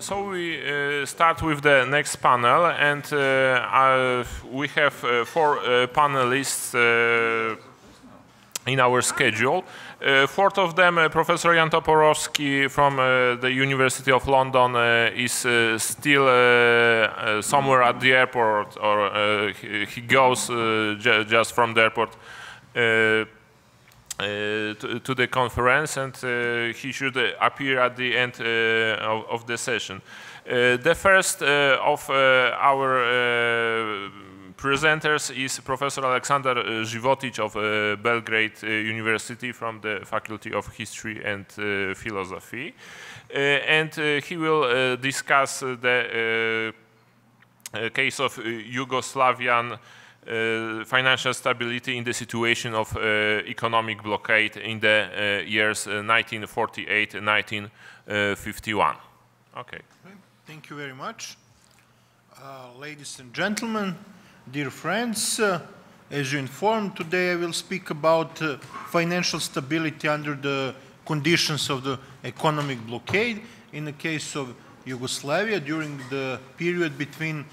So we start with the next panel, and we have four panelists in our schedule. Fourth of them, Professor Jan Toporowski from the University of London, is still somewhere at the airport, or he goes just from the airport to the conference, and he should appear at the end of the session. The first of our presenters is Professor Aleksander Żywotic of Belgrade University from the Faculty of History and Philosophy. And he will discuss the case of Yugoslavian financial stability in the situation of economic blockade in the years 1948 and 1951. Okay. Thank you very much. Ladies and gentlemen, dear friends, as you informed, today I will speak about financial stability under the conditions of the economic blockade in the case of Yugoslavia during the period between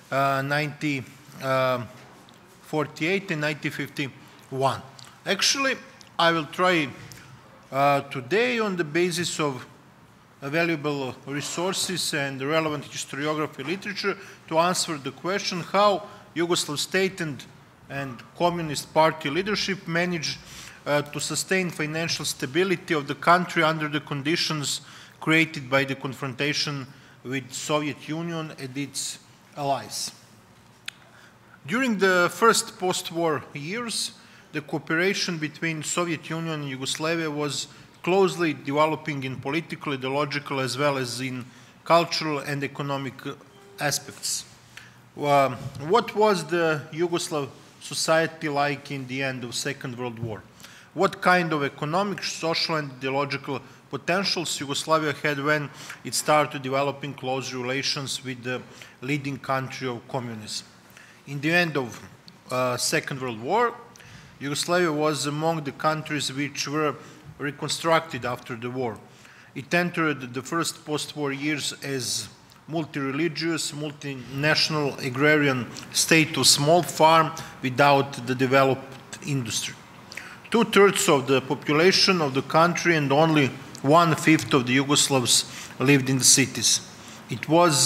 1948 and 1951. Actually, I will try today, on the basis of valuable resources and relevant historiography literature, to answer the question how Yugoslav state and Communist Party leadership managed to sustain financial stability of the country under the conditions created by the confrontation with Soviet Union and its allies. During the first post-war years, the cooperation between Soviet Union and Yugoslavia was closely developing in political, ideological, as well as in cultural and economic aspects. What was the Yugoslav society like in the end of Second World War? What kind of economic, social, and ideological potentials Yugoslavia had when it started developing close relations with the leading country of communism? In the end of Second World War, Yugoslavia was among the countries which were reconstructed after the war. It entered the first post-war years as multi-religious, multinational agrarian state of small farm without the developed industry. 2/3 of the population of the country and only 1/5 of the Yugoslavs lived in the cities. It was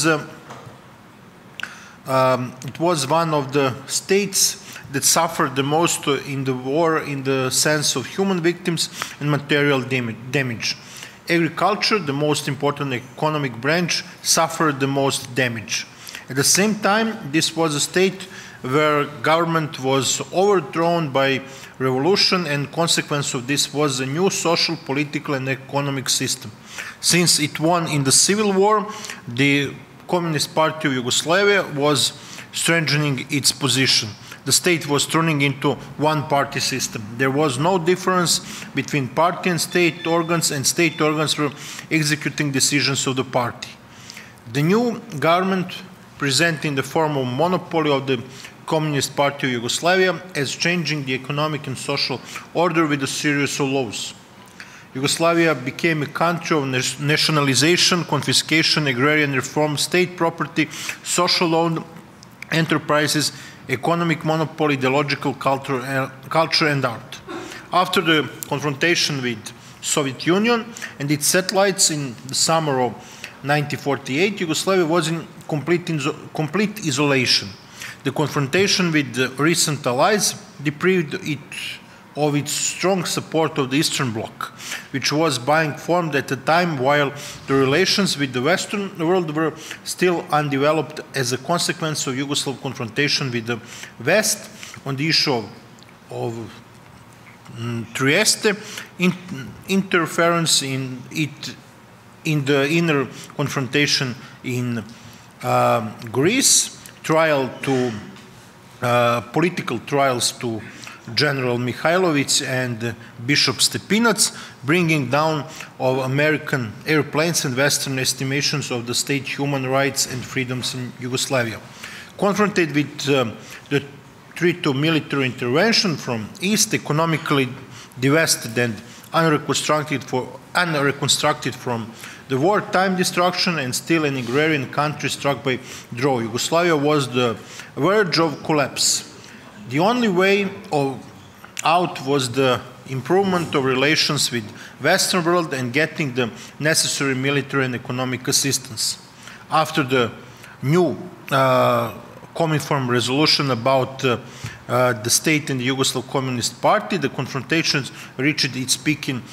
one of the states that suffered the most in the war in the sense of human victims and material damage. Agriculture, the most important economic branch, suffered the most damage. At the same time, this was a state where government was overthrown by revolution, and consequence of this was a new social, political, and economic system. Since it won in the civil war, the Communist Party of Yugoslavia was strengthening its position. The state was turning into one-party system. There was no difference between party and state organs were executing decisions of the party. The new government, present in the form of monopoly of the Communist Party of Yugoslavia, as changing the economic and social order with a series of laws. Yugoslavia became a country of nationalization, confiscation, agrarian reform, state property, social owned enterprises, economic monopoly, ideological culture and art. After the confrontation with Soviet Union and its satellites in the summer of 1948, Yugoslavia was in complete isolation. The confrontation with the recent allies deprived it of its strong support of the Eastern Bloc, which was being formed at a time while the relations with the Western world were still undeveloped as a consequence of Yugoslav confrontation with the West on the issue of Trieste, interference in the inner confrontation in Greece, political trials to General Mihailovic and Bishop Stepinac, bringing down of American airplanes and Western estimations of the state human rights and freedoms in Yugoslavia. Confronted with threat of military intervention from East, economically divested and unreconstructed from the wartime destruction, and still an agrarian country struck by drought. Yugoslavia was the verge of collapse. The only way out was the improvement of relations with Western world and getting the necessary military and economic assistance. After the new Cominform resolution about the state and the Yugoslav Communist Party, the confrontations reached its peak in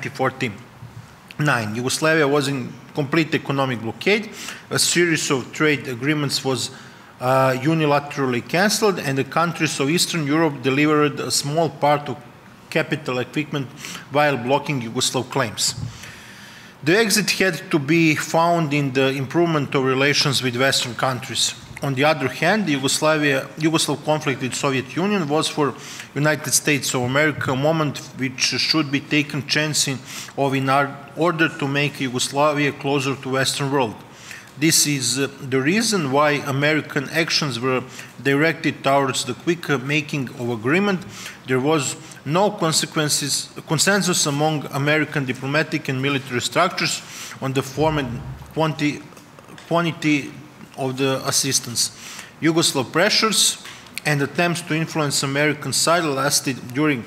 1949. Yugoslavia was in complete economic blockade. A series of trade agreements was unilaterally cancelled, and the countries of Eastern Europe delivered a small part of capital equipment while blocking Yugoslav claims. The exit had to be found in the improvement of relations with Western countries. On the other hand, the Yugoslav conflict with the Soviet Union was for United States of America a moment which should be taken chance in order to make Yugoslavia closer to Western world. This is the reason why American actions were directed towards the quick making of agreement. There was no consensus among American diplomatic and military structures on the form and quantity of the assistance. Yugoslav pressures and attempts to influence American side lasted during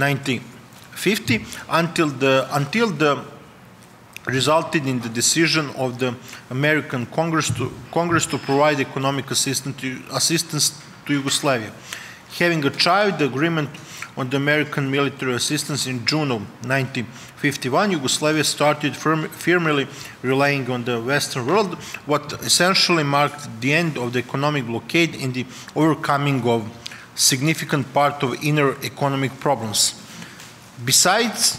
1950 until the resulted in the decision of the American Congress to provide economic assistance to Yugoslavia. Having achieved the agreement on the American military assistance in June of 1951, Yugoslavia started firmly relying on the Western world, what essentially marked the end of the economic blockade and the overcoming of significant part of inner economic problems. Besides,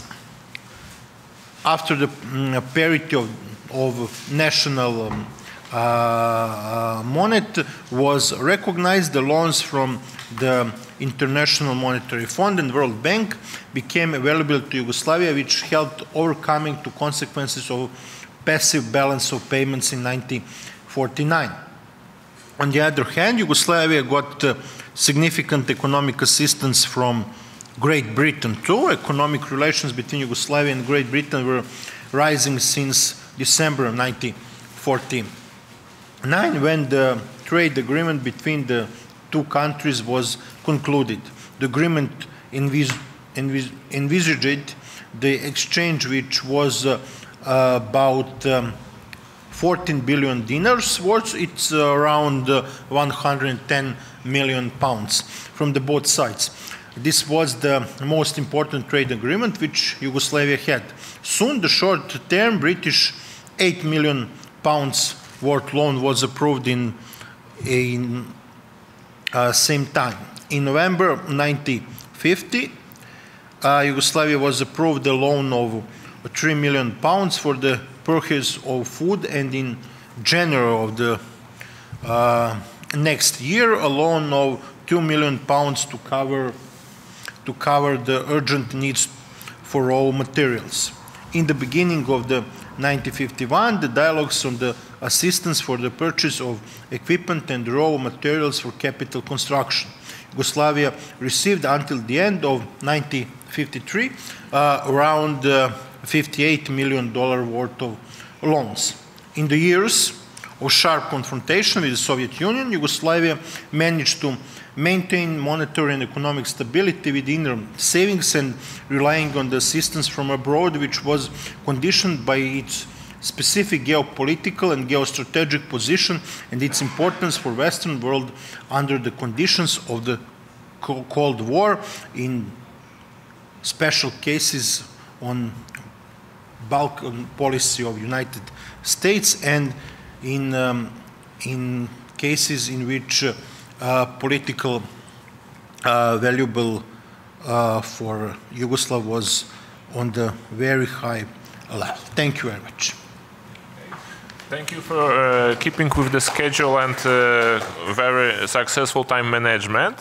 after the parity of national money was recognized, the loans from the International Monetary Fund and World Bank became available to Yugoslavia, which helped overcoming the consequences of passive balance of payments in 1949. On the other hand, Yugoslavia got significant economic assistance from Great Britain too. Economic relations between Yugoslavia and Great Britain were rising since December of 1949, when the trade agreement between the two countries was concluded. The agreement envisaged the exchange, which was about 14 billion dinars worth. It's around 110 million pounds from the both sides. This was the most important trade agreement which Yugoslavia had. Soon the short-term British 8 million pounds worth loan was approved in same time. In November 1950, Yugoslavia was approved a loan of 3 million pounds for the purchase of food, and in January of the next year, a loan of 2 million pounds to cover the urgent needs for raw materials. In the beginning of the 1951, the dialogues on the assistance for the purchase of equipment and raw materials for capital construction. Yugoslavia received until the end of 1953 around $58 million worth of loans. In the years of sharp confrontation with the Soviet Union, Yugoslavia managed to maintain monetary and economic stability within savings and relying on the assistance from abroad, which was conditioned by its specific geopolitical and geostrategic position and its importance for Western world under the conditions of the Cold War, in special cases on Balkan policy of United States, and in cases in which political valuable for Yugoslav was on the very high level. Thank you very much. Thank you for keeping with the schedule and very successful time management.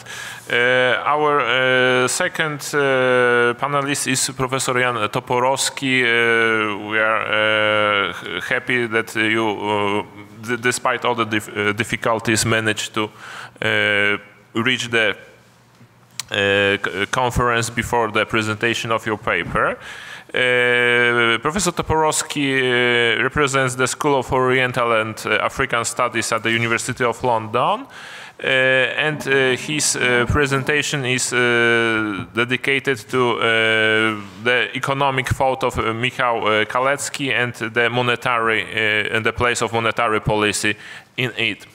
Our second panelist is Professor Jan Toporowski. We are happy that you, despite all the difficulties, managed to reach the conference before the presentation of your paper. Professor Toporowski represents the School of Oriental and African Studies at the University of London. And his presentation is dedicated to the economic thought of Michał Kalecki and the monetary and the place of monetary policy in it.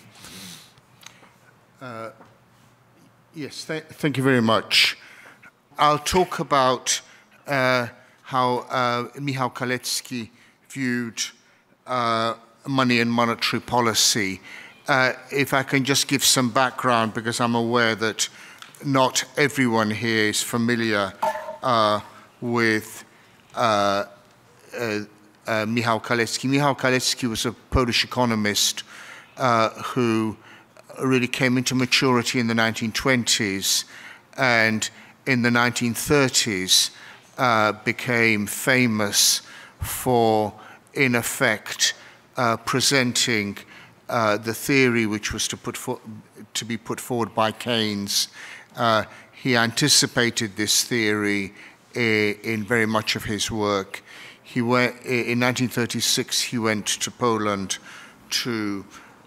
Yes, thank you very much. I'll talk about how Michał Kalecki viewed money and monetary policy. If I can just give some background, because I'm aware that not everyone here is familiar with Michał Kalecki. Michał Kalecki was a Polish economist who really came into maturity in the 1920s, and in the 1930s became famous for, in effect, presenting the theory which was to be put forward by Keynes. He anticipated this theory in very much of his work. In 1936, he went to Poland to,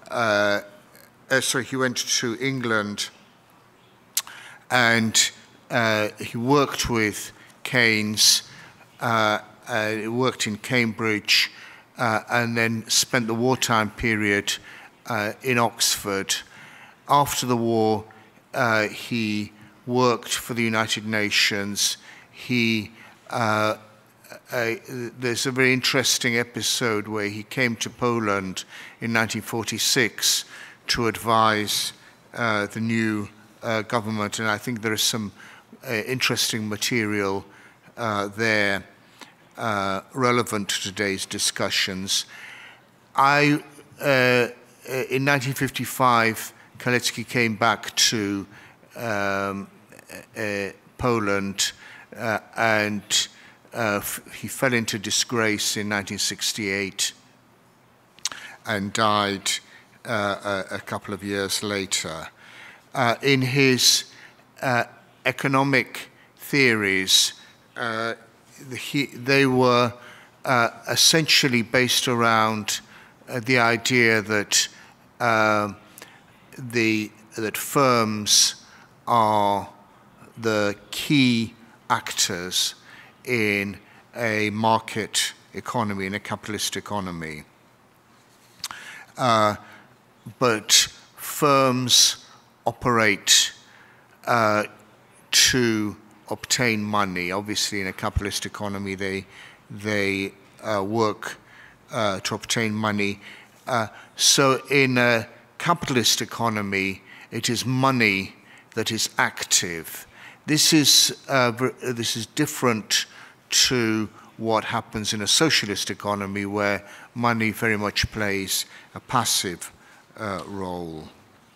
he went to England, and he worked with Keynes, he worked in Cambridge, and then spent the wartime period in Oxford. After the war, he worked for the United Nations. There's a very interesting episode where he came to Poland in 1946 to advise the new government, and I think there is some interesting material there relevant to today's discussions. In 1955, Kalecki came back to Poland, and he fell into disgrace in 1968 and died a couple of years later. In his economic theories, they were essentially based around the idea that that firms are the key actors in a market economy, in a capitalist economy. But firms operate to obtain money. Obviously, in a capitalist economy, they work to obtain money. So in a capitalist economy, it is money that is active. This is different to what happens in a socialist economy, where money very much plays a passive role.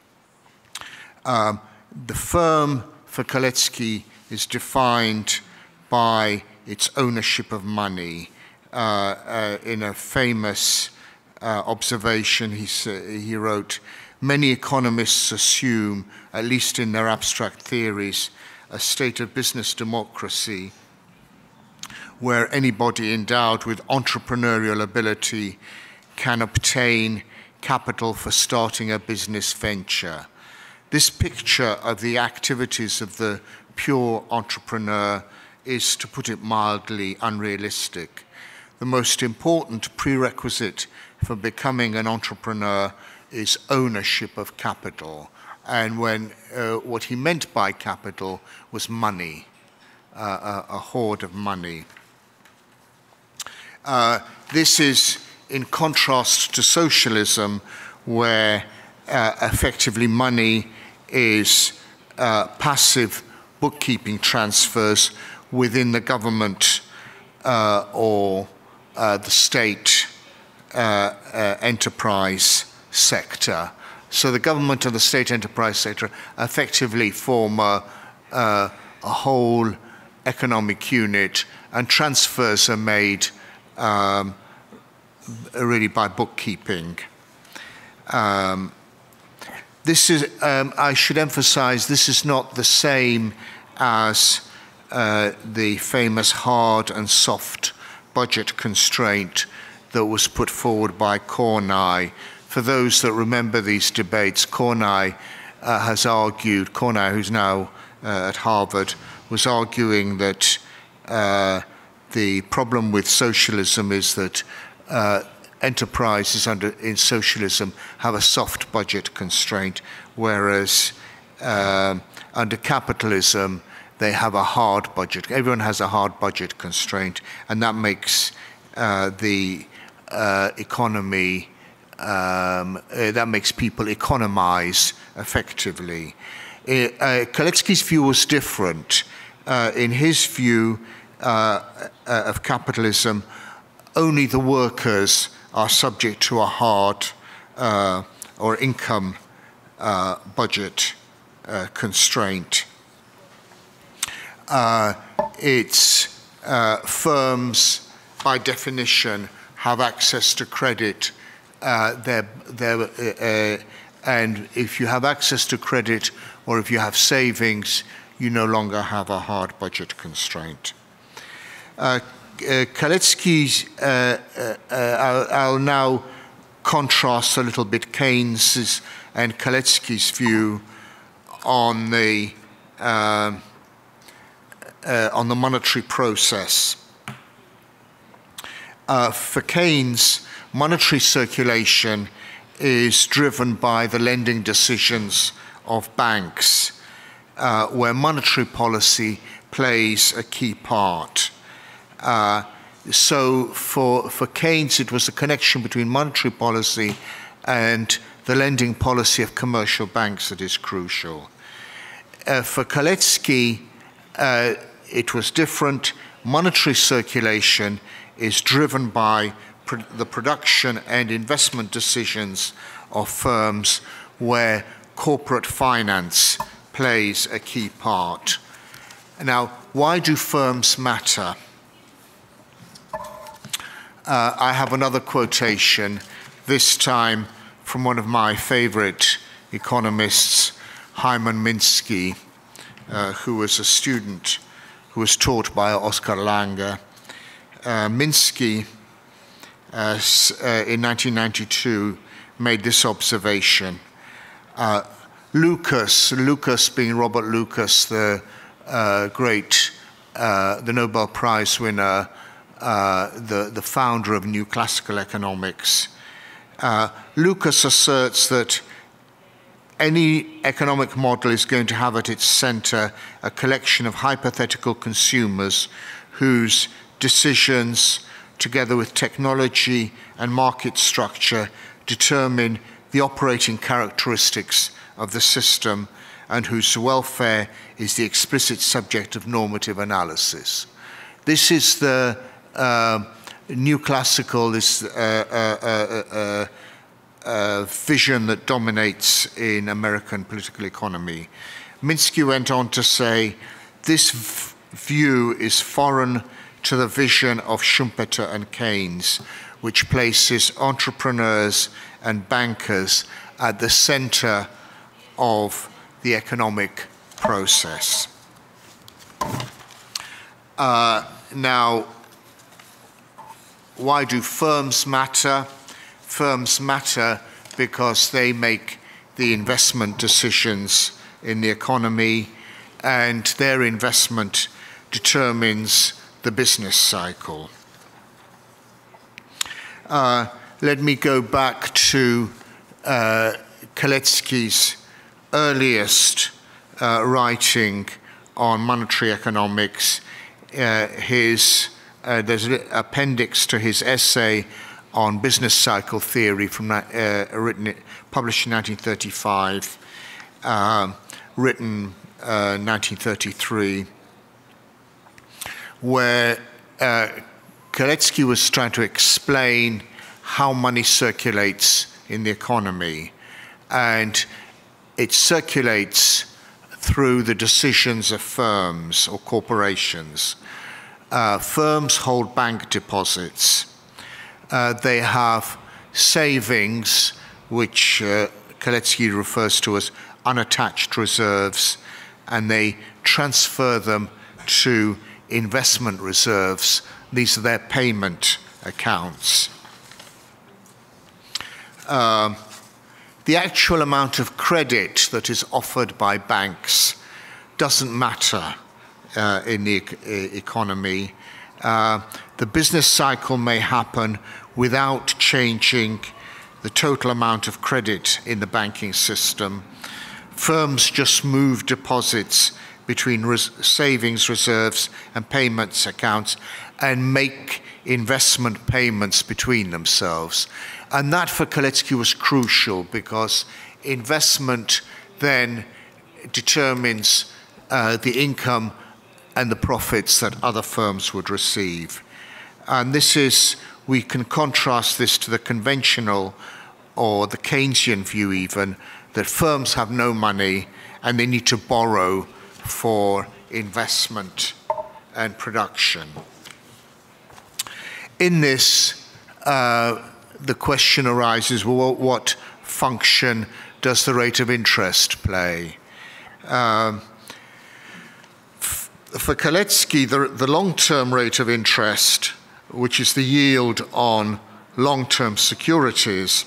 The firm for Kalecki is defined by its ownership of money. In a famous observation, he wrote, "Many economists assume, at least in their abstract theories, a state of business democracy where anybody endowed with entrepreneurial ability can obtain capital for starting a business venture. This picture of the activities of the pure entrepreneur is, to put it mildly, unrealistic. The most important prerequisite for becoming an entrepreneur is ownership of capital." And what he meant by capital was money, a hoard of money. This is in contrast to socialism, where effectively money is passive bookkeeping transfers within the government or the state enterprise sector. So the government and the state enterprise sector effectively form a whole economic unit, and transfers are made really by bookkeeping. This is, I should emphasize, this is not the same as the famous hard and soft budget constraint that was put forward by Kornai. For those that remember these debates, Kornai has argued, Kornai, who's now at Harvard, was arguing that the problem with socialism is that enterprises in socialism have a soft budget constraint, whereas under capitalism, they have a hard budget. Everyone has a hard budget constraint, and that makes the economy, that makes people economize effectively. Kalecki's view was different. In his view of capitalism, only the workers are subject to a hard or income budget constraint. Firms, by definition, have access to credit. And if you have access to credit or if you have savings, you no longer have a hard budget constraint. Kalecki's, I'll now contrast a little bit Keynes's and Kalecki's view on the monetary process. For Keynes, monetary circulation is driven by the lending decisions of banks, where monetary policy plays a key part. So for Keynes, it was a connection between monetary policy and the lending policy of commercial banks that is crucial. For Kalecki, it was different. Monetary circulation is driven by the production and investment decisions of firms where corporate finance plays a key part. Now, why do firms matter? I have another quotation, this time from one of my favorite economists, Hyman Minsky, who was a student who was taught by Oskar Lange. Minsky, in 1992, made this observation. Lucas being Robert Lucas, the Nobel Prize winner, the founder of New Classical Economics. Lucas asserts that any economic model is going to have at its center a collection of hypothetical consumers whose decisions, together with technology and market structure, determine the operating characteristics of the system and whose welfare is the explicit subject of normative analysis. This is the new classical, this vision that dominates in American political economy. Minsky went on to say, this view is foreign to the vision of Schumpeter and Keynes, which places entrepreneurs and bankers at the center of the economic process. Now, why do firms matter? Firms matter because they make the investment decisions in the economy, and their investment determines the business cycle. Let me go back to Kalecki's earliest writing on monetary economics. There's an appendix to his essay on business cycle theory from published in 1935, written 1933, where Kalecki was trying to explain how money circulates in the economy, and it circulates through the decisions of firms or corporations. Firms hold bank deposits. They have savings, which Kalecki refers to as unattached reserves, and they transfer them to investment reserves. These are their payment accounts. The actual amount of credit that is offered by banks doesn't matter in the economy. The business cycle may happen without changing the total amount of credit in the banking system. Firms just move deposits between savings reserves and payments accounts and make investment payments between themselves. And that for Kalecki was crucial, because investment then determines the income and the profits that other firms would receive. And this is, we can contrast this to the conventional or the Keynesian view even, that firms have no money and they need to borrow for investment and production. In this, the question arises, well, what function does the rate of interest play? For Kalecki, the long-term rate of interest, which is the yield on long-term securities,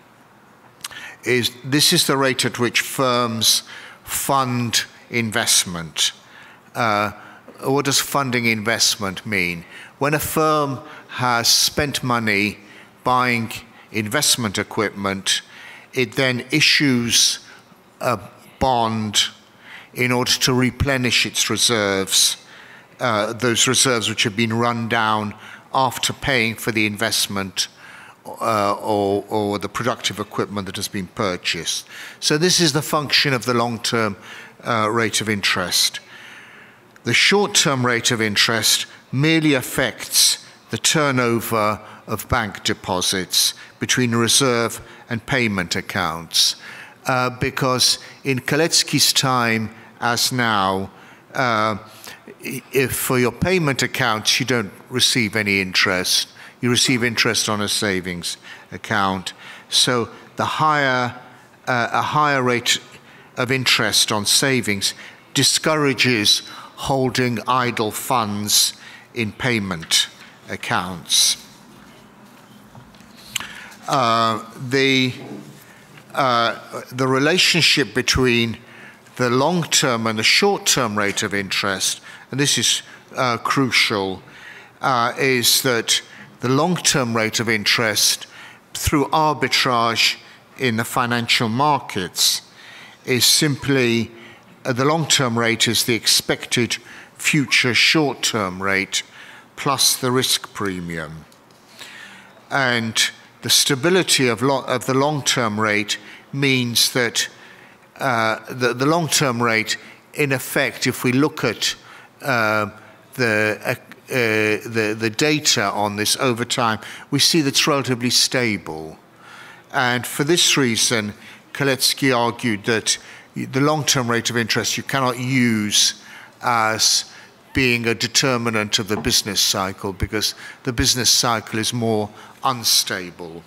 this is the rate at which firms fund investment. What does funding investment mean? When a firm has spent money buying investment equipment, it then issues a bond in order to replenish its reserves, those reserves which have been run down after paying for the investment or the productive equipment that has been purchased. So this is the function of the long-term rate of interest. The short-term rate of interest merely affects the turnover of bank deposits between reserve and payment accounts, because in Kalecki's time, as now, if for your payment accounts you don't receive any interest, you receive interest on a savings account. So the a higher rate of interest on savings discourages holding idle funds in payment accounts. The relationship between the long-term and the short-term rate of interest, and this is crucial, is that the long-term rate of interest through arbitrage in the financial markets is simply, the long-term rate is the expected future short-term rate plus the risk premium. And the stability of the long-term rate means that the long-term rate, in effect, if we look at the data on this over time, we see that it's relatively stable. And for this reason, Kalecki argued that the long-term rate of interest you cannot use as being a determinant of the business cycle, because the business cycle is more unstable.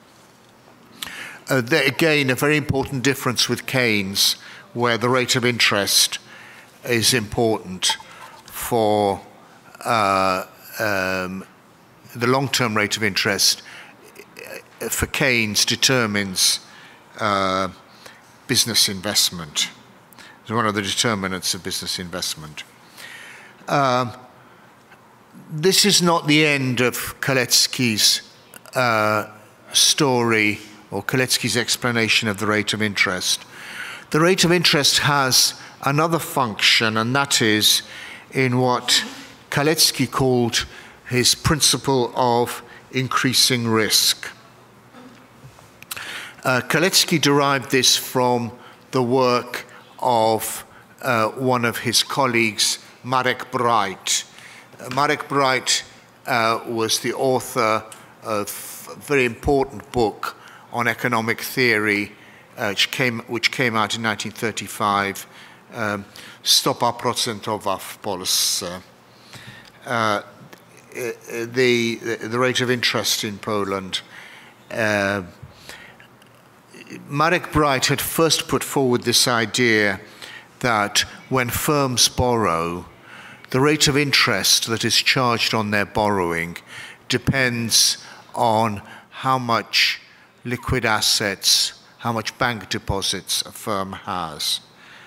Again, a very important difference with Keynes, where the rate of interest is important for the long-term rate of interest, for Keynes, determines business investment. It's one of the determinants of business investment. This is not the end of Kalecki's story or Kalecki's explanation of the rate of interest. The rate of interest has another function, and that is in what Kalecki called his principle of increasing risk. Kalecki derived this from the work of one of his colleagues, Marek Bright. Marek Bright was the author of a very important book on economic theory, which came out in 1935, Stopa procentowa w Polsce. The rate of interest in Poland. Marek Bright had first put forward this idea that when firms borrow, the rate of interest that is charged on their borrowing depends on how much liquid assets, how much bank deposits a firm has.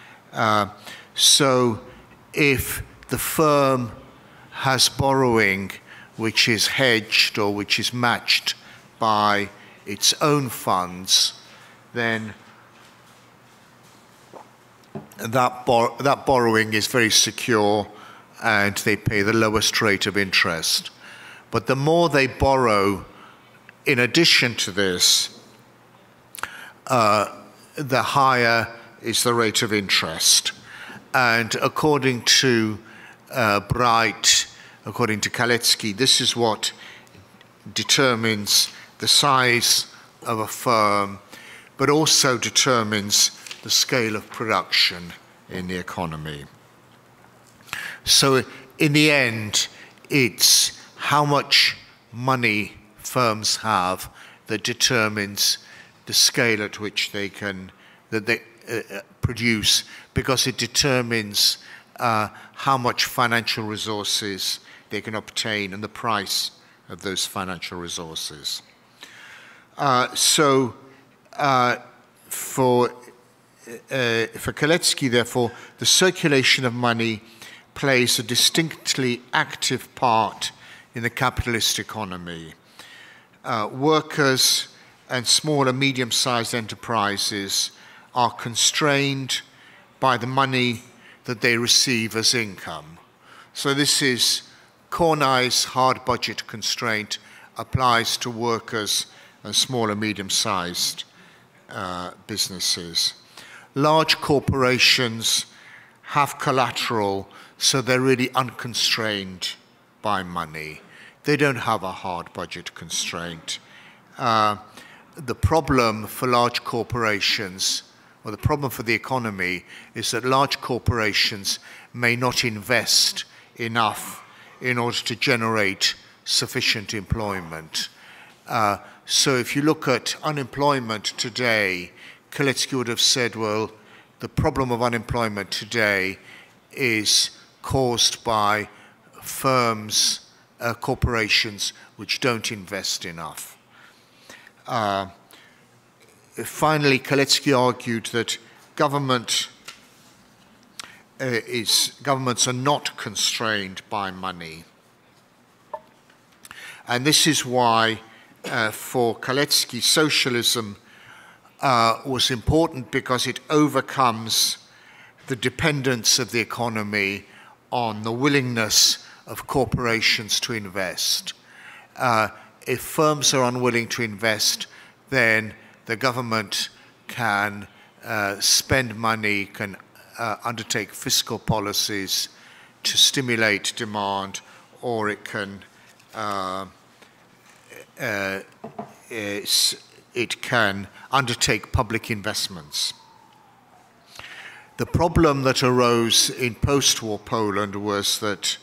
So if the firm has borrowing which is hedged or which is matched by its own funds, then that borrowing is very secure and they pay the lowest rate of interest. But the more they borrow, in addition to this, the higher is the rate of interest. And according to Bright, according to Kalecki, this is what determines the size of a firm, but also determines the scale of production in the economy. So in the end, it's how much money firms have that determines the scale at which they can produce, because it determines how much financial resources they can obtain and the price of those financial resources. For Kalecki, therefore, the circulation of money plays a distinctly active part in the capitalist economy. Workers and small and medium-sized enterprises are constrained by the money that they receive as income. So this is Kornai's hard budget constraint applies to workers and small and medium-sized businesses. Large corporations have collateral, so they're really unconstrained by money. They don't have a hard budget constraint. The problem for large corporations, or the problem for the economy, is that large corporations may not invest enough in order to generate sufficient employment. So if you look at unemployment today, Kalecki would have said, well, the problem of unemployment today is caused by firms, corporations which don't invest enough. Finally, Kalecki argued that governments are not constrained by money. And this is why, for Kalecki, socialism was important, because it overcomes the dependence of the economy on the willingness of corporations to invest. If firms are unwilling to invest, then the government can spend money, can undertake fiscal policies to stimulate demand, or it can undertake public investments. The problem that arose in post-war Poland was that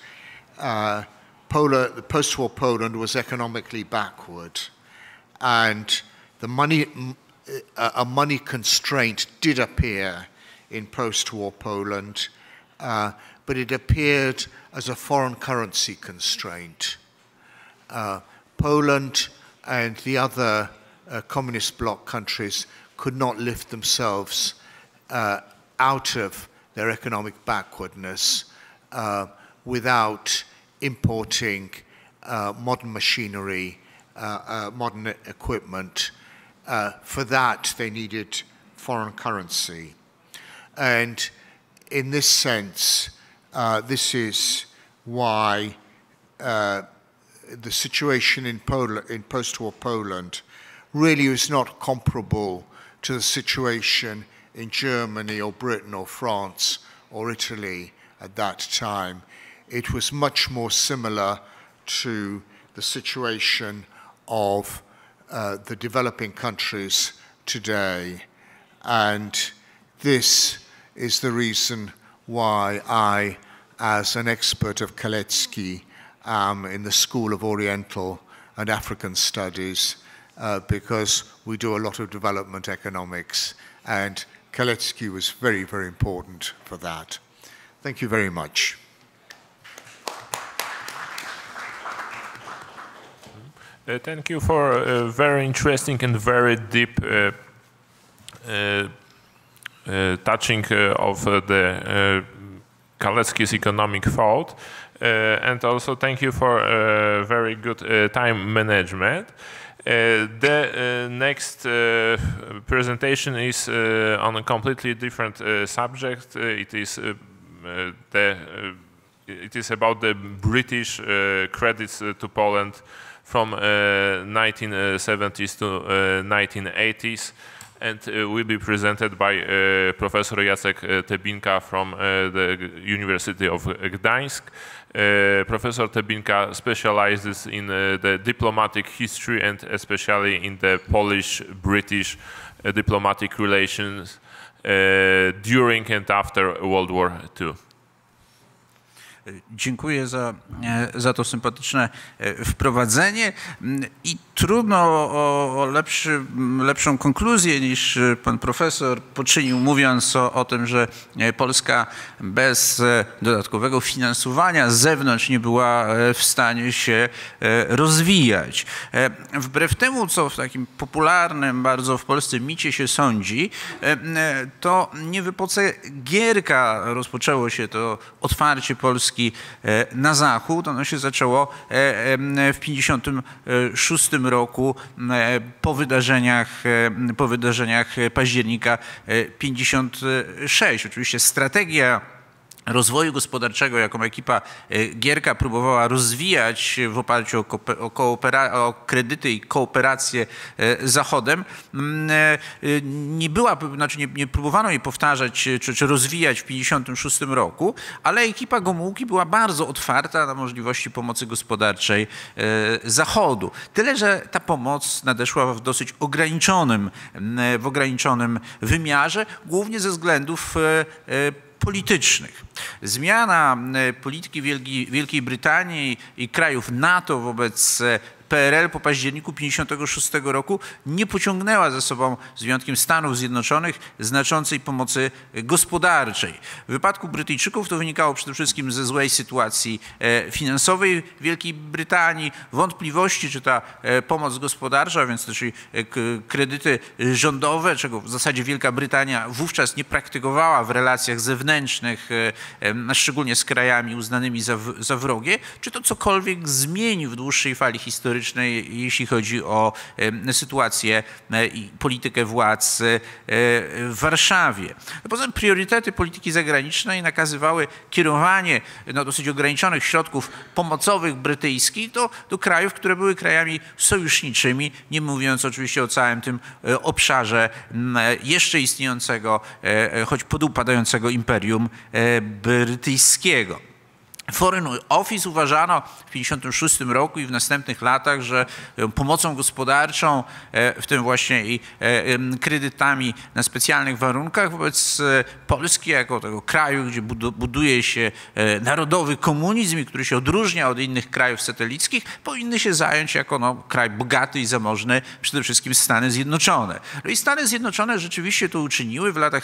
the post-war Poland was economically backward, and a money constraint did appear in post-war Poland, but it appeared as a foreign currency constraint. Poland and the other communist bloc countries could not lift themselves out of their economic backwardness without importing modern machinery, modern equipment. For that, they needed foreign currency. And in this sense, this is why the situation in post-war Poland really is not comparable to the situation in Germany or Britain or France or Italy at that time. It was much more similar to the situation of the developing countries today. And this is the reason why I, as an expert of Kalecki, am in the School of Oriental and African Studies, because we do a lot of development economics, and Kalecki was very, very important for that. Thank you very much. Thank you for a very interesting and very deep touching of the Kalecki's economic thought. And also thank you for very good time management. The next presentation is on a completely different subject. It is about the British credits to Poland from 1970s to 1980s, and will be presented by Professor Jacek Tebinka from the University of Gdańsk. Professor Tebinka specializes in the diplomatic history and especially in the Polish-British diplomatic relations during and after World War II. Dziękuję za to sympatyczne wprowadzenie i trudno o lepszą konkluzję niż pan profesor poczynił, mówiąc o tym, że Polska bez dodatkowego finansowania z zewnątrz nie była w stanie się rozwijać. Wbrew temu, co w takim popularnym bardzo w Polsce micie się sądzi, to nie w epoce Gierka rozpoczęło się to otwarcie Polski na zachód. Ono się zaczęło w 1956 roku po wydarzeniach października 1956. Oczywiście strategia rozwoju gospodarczego, jaką ekipa Gierka próbowała rozwijać w oparciu o kredyty i kooperację z Zachodem, nie próbowano jej powtarzać czy rozwijać w 1956 roku, ale ekipa Gomułki była bardzo otwarta na możliwości pomocy gospodarczej Zachodu. Tyle, że ta pomoc nadeszła w dosyć ograniczonym wymiarze, głównie ze względów politycznych. Zmiana polityki Wielkiej Brytanii i krajów NATO wobec PRL po październiku 1956 roku nie pociągnęła za sobą, z wyjątkiem Stanów Zjednoczonych, znaczącej pomocy gospodarczej. W wypadku Brytyjczyków to wynikało przede wszystkim ze złej sytuacji finansowej Wielkiej Brytanii, wątpliwości, czy ta pomoc gospodarcza, a więc też i kredyty rządowe, czego w zasadzie Wielka Brytania wówczas nie praktykowała w relacjach zewnętrznych, szczególnie z krajami uznanymi za wrogie, czy to cokolwiek zmieni w dłuższej fali historycznej, jeśli chodzi o sytuację i politykę władz w Warszawie. Poza tym priorytety polityki zagranicznej nakazywały kierowanie dosyć ograniczonych środków pomocowych brytyjskich do krajów, które były krajami sojuszniczymi, nie mówiąc oczywiście o całym tym obszarze jeszcze istniejącego, choć podupadającego Imperium Brytyjskiego. Foreign Office uważano w 1956 roku i w następnych latach, że pomocą gospodarczą, w tym właśnie i kredytami na specjalnych warunkach wobec Polski jako tego kraju, gdzie buduje się narodowy komunizm, który się odróżnia od innych krajów satelickich, powinny się zająć jako kraj bogaty i zamożny przede wszystkim Stany Zjednoczone. No i Stany Zjednoczone rzeczywiście to uczyniły. W latach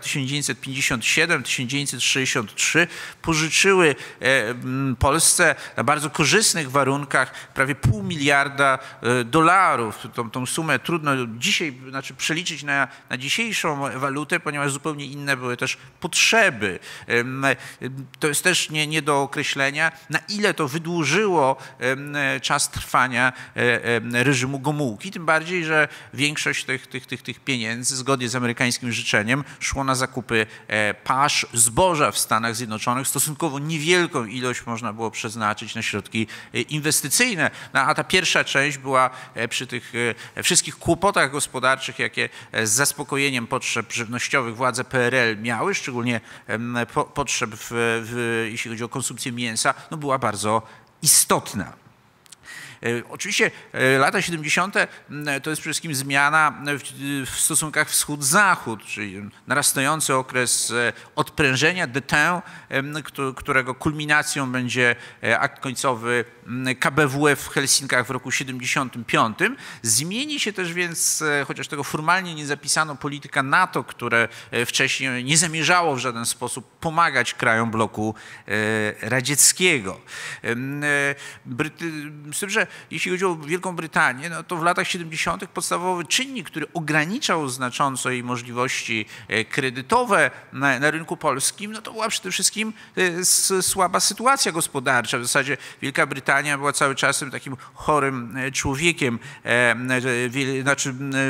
1957-1963 pożyczyły Polsce na bardzo korzystnych warunkach prawie $500 miliarda. Tą sumę trudno dzisiaj przeliczyć na dzisiejszą walutę, ponieważ zupełnie inne były też potrzeby. To jest też nie do określenia, na ile to wydłużyło czas trwania reżimu Gomułki, tym bardziej, że większość tych pieniędzy, zgodnie z amerykańskim życzeniem, szło na zakupy pasz, zboża w Stanach Zjednoczonych. Stosunkowo niewielką ilość można było przeznaczyć na środki inwestycyjne. A ta pierwsza część była przy tych wszystkich kłopotach gospodarczych, jakie z zaspokojeniem potrzeb żywnościowych władze PRL miały, szczególnie potrzeb jeśli chodzi o konsumpcję mięsa, była bardzo istotna. Oczywiście lata 70. to jest przede wszystkim zmiana w stosunkach wschód-zachód, czyli narastający okres odprężenia, détente, którego kulminacją będzie akt końcowy KBWF w Helsinkach w roku 75. Zmieni się też więc, chociaż tego formalnie nie zapisano, polityka NATO, które wcześniej nie zamierzało w żaden sposób pomagać krajom bloku radzieckiego. Z tym, że że jeśli chodzi o Wielką Brytanię, no to w latach 70. podstawowy czynnik, który ograniczał znacząco jej możliwości kredytowe na rynku polskim, no to była przede wszystkim słaba sytuacja gospodarcza. W zasadzie Wielka Brytania była cały czas takim chorym człowiekiem, znaczy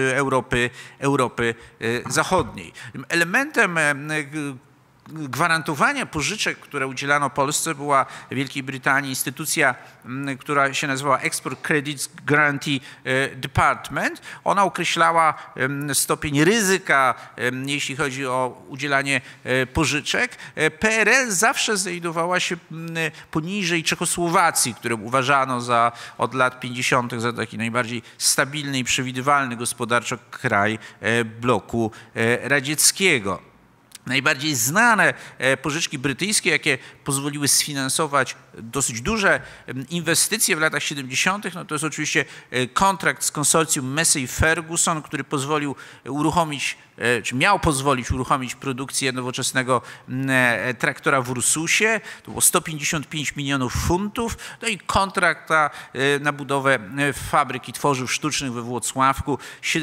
Europy Zachodniej. Elementem gwarantowania pożyczek, które udzielano Polsce, była w Wielkiej Brytanii instytucja, która się nazywała Export Credit Guarantee Department. Ona określała stopień ryzyka, jeśli chodzi o udzielanie pożyczek. PRL zawsze znajdowała się poniżej Czechosłowacji, którą uważano od lat 50. za taki najbardziej stabilny i przewidywalny gospodarczo kraj bloku radzieckiego. Najbardziej znane pożyczki brytyjskie, jakie pozwoliły sfinansować dosyć duże inwestycje w latach 70., no to jest oczywiście kontrakt z konsorcjum Massey Ferguson, który pozwolił uruchomić, czy miał pozwolić uruchomić produkcję nowoczesnego traktora w Ursusie. To było 155 milionów funtów. No i kontrakt na budowę fabryki tworzyw sztucznych we Włocławku,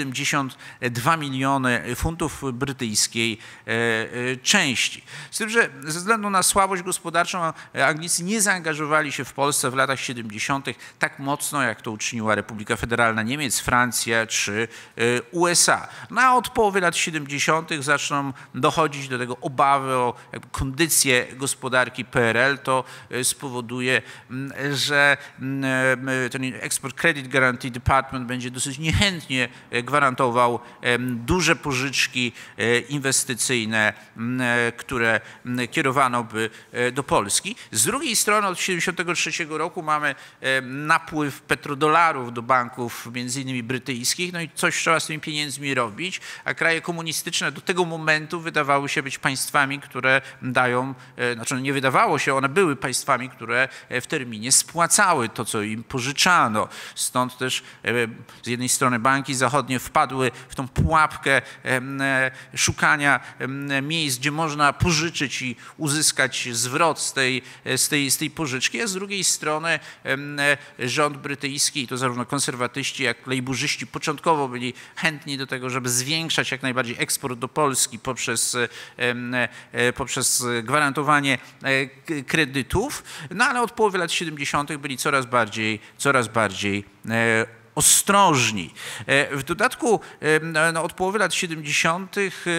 72 miliony funtów brytyjskiej części. Z tym, że ze względu na słabość gospodarczą Anglicy nie zaangażowali się w Polsce w latach 70. tak mocno, jak to uczyniła Republika Federalna Niemiec, Francja czy USA. No a od połowy lat 70. zaczną dochodzić do tego obawy o kondycję gospodarki PRL. To spowoduje, że ten Export Credit Guarantee Department będzie dosyć niechętnie gwarantował duże pożyczki inwestycyjne, które kierowano by do Polski. Z drugiej strony od 1973 roku mamy napływ petrodolarów do banków, między innymi brytyjskich, no i coś trzeba z tymi pieniędzmi robić, a kraje komunistyczne do tego momentu wydawały się być państwami, które dają, znaczy nie wydawało się, one były państwami, które w terminie spłacały to, co im pożyczano. Stąd też z jednej strony banki zachodnie wpadły w tą pułapkę szukania miejsc, gdzie można pożyczyć i uzyskać zwrot z tej pożyczki, a z drugiej strony rząd brytyjski, to zarówno konserwatyści, jak lejburzyści początkowo byli chętni do tego, żeby zwiększać jak najbardziej eksport do Polski poprzez gwarantowanie kredytów, no ale od połowy lat 70. byli coraz bardziej ostrożni. W dodatku od połowy lat 70.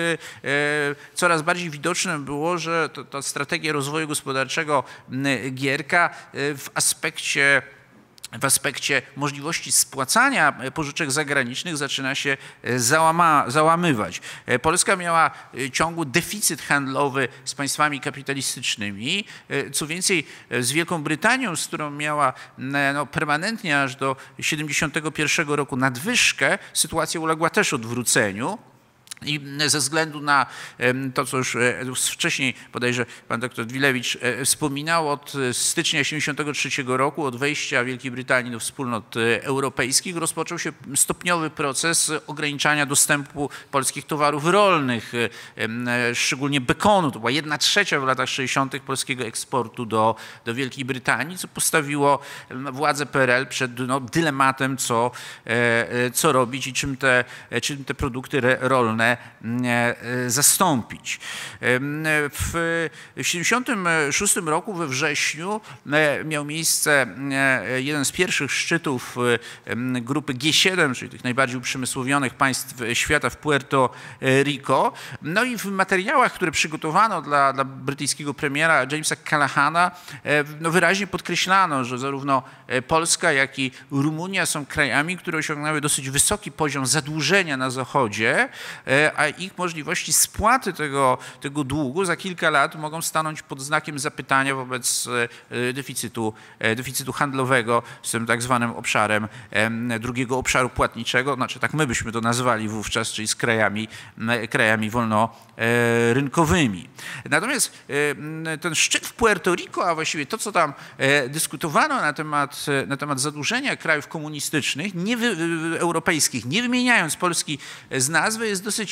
coraz bardziej widoczne było, że ta strategia rozwoju gospodarczego Gierka w aspekcie możliwości spłacania pożyczek zagranicznych zaczyna się załamywać. Polska miała ciągły deficyt handlowy z państwami kapitalistycznymi. Co więcej, z Wielką Brytanią, z którą miała permanentnie aż do 1971 roku nadwyżkę, sytuacja uległa też odwróceniu. I ze względu na to, co już wcześniej bodajże pan doktor Dwilewicz wspominał, od stycznia 1973 roku, od wejścia Wielkiej Brytanii do wspólnot europejskich, rozpoczął się stopniowy proces ograniczania dostępu polskich towarów rolnych, szczególnie bekonu. To była 1/3 w latach 60. polskiego eksportu do Wielkiej Brytanii, co postawiło władze PRL przed dylematem, co robić i czym te produkty rolne zastąpić. W 1976 roku we wrześniu miał miejsce jeden z pierwszych szczytów grupy G7, czyli tych najbardziej uprzemysłowionych państw świata w Puerto Rico. No i w materiałach, które przygotowano dla brytyjskiego premiera Jamesa Callahana, wyraźnie podkreślano, że zarówno Polska, jak i Rumunia są krajami, które osiągnęły dosyć wysoki poziom zadłużenia na Zachodzie, a ich możliwości spłaty tego długu za kilka lat mogą stanąć pod znakiem zapytania wobec deficytu handlowego z tym tak zwanym obszarem drugiego obszaru płatniczego, znaczy tak my byśmy to nazwali wówczas, czyli z krajami wolnorynkowymi. Natomiast ten szczyt w Puerto Rico, a właściwie to, co tam dyskutowano na temat zadłużenia krajów komunistycznych, europejskich, nie wymieniając Polski z nazwy, jest dosyć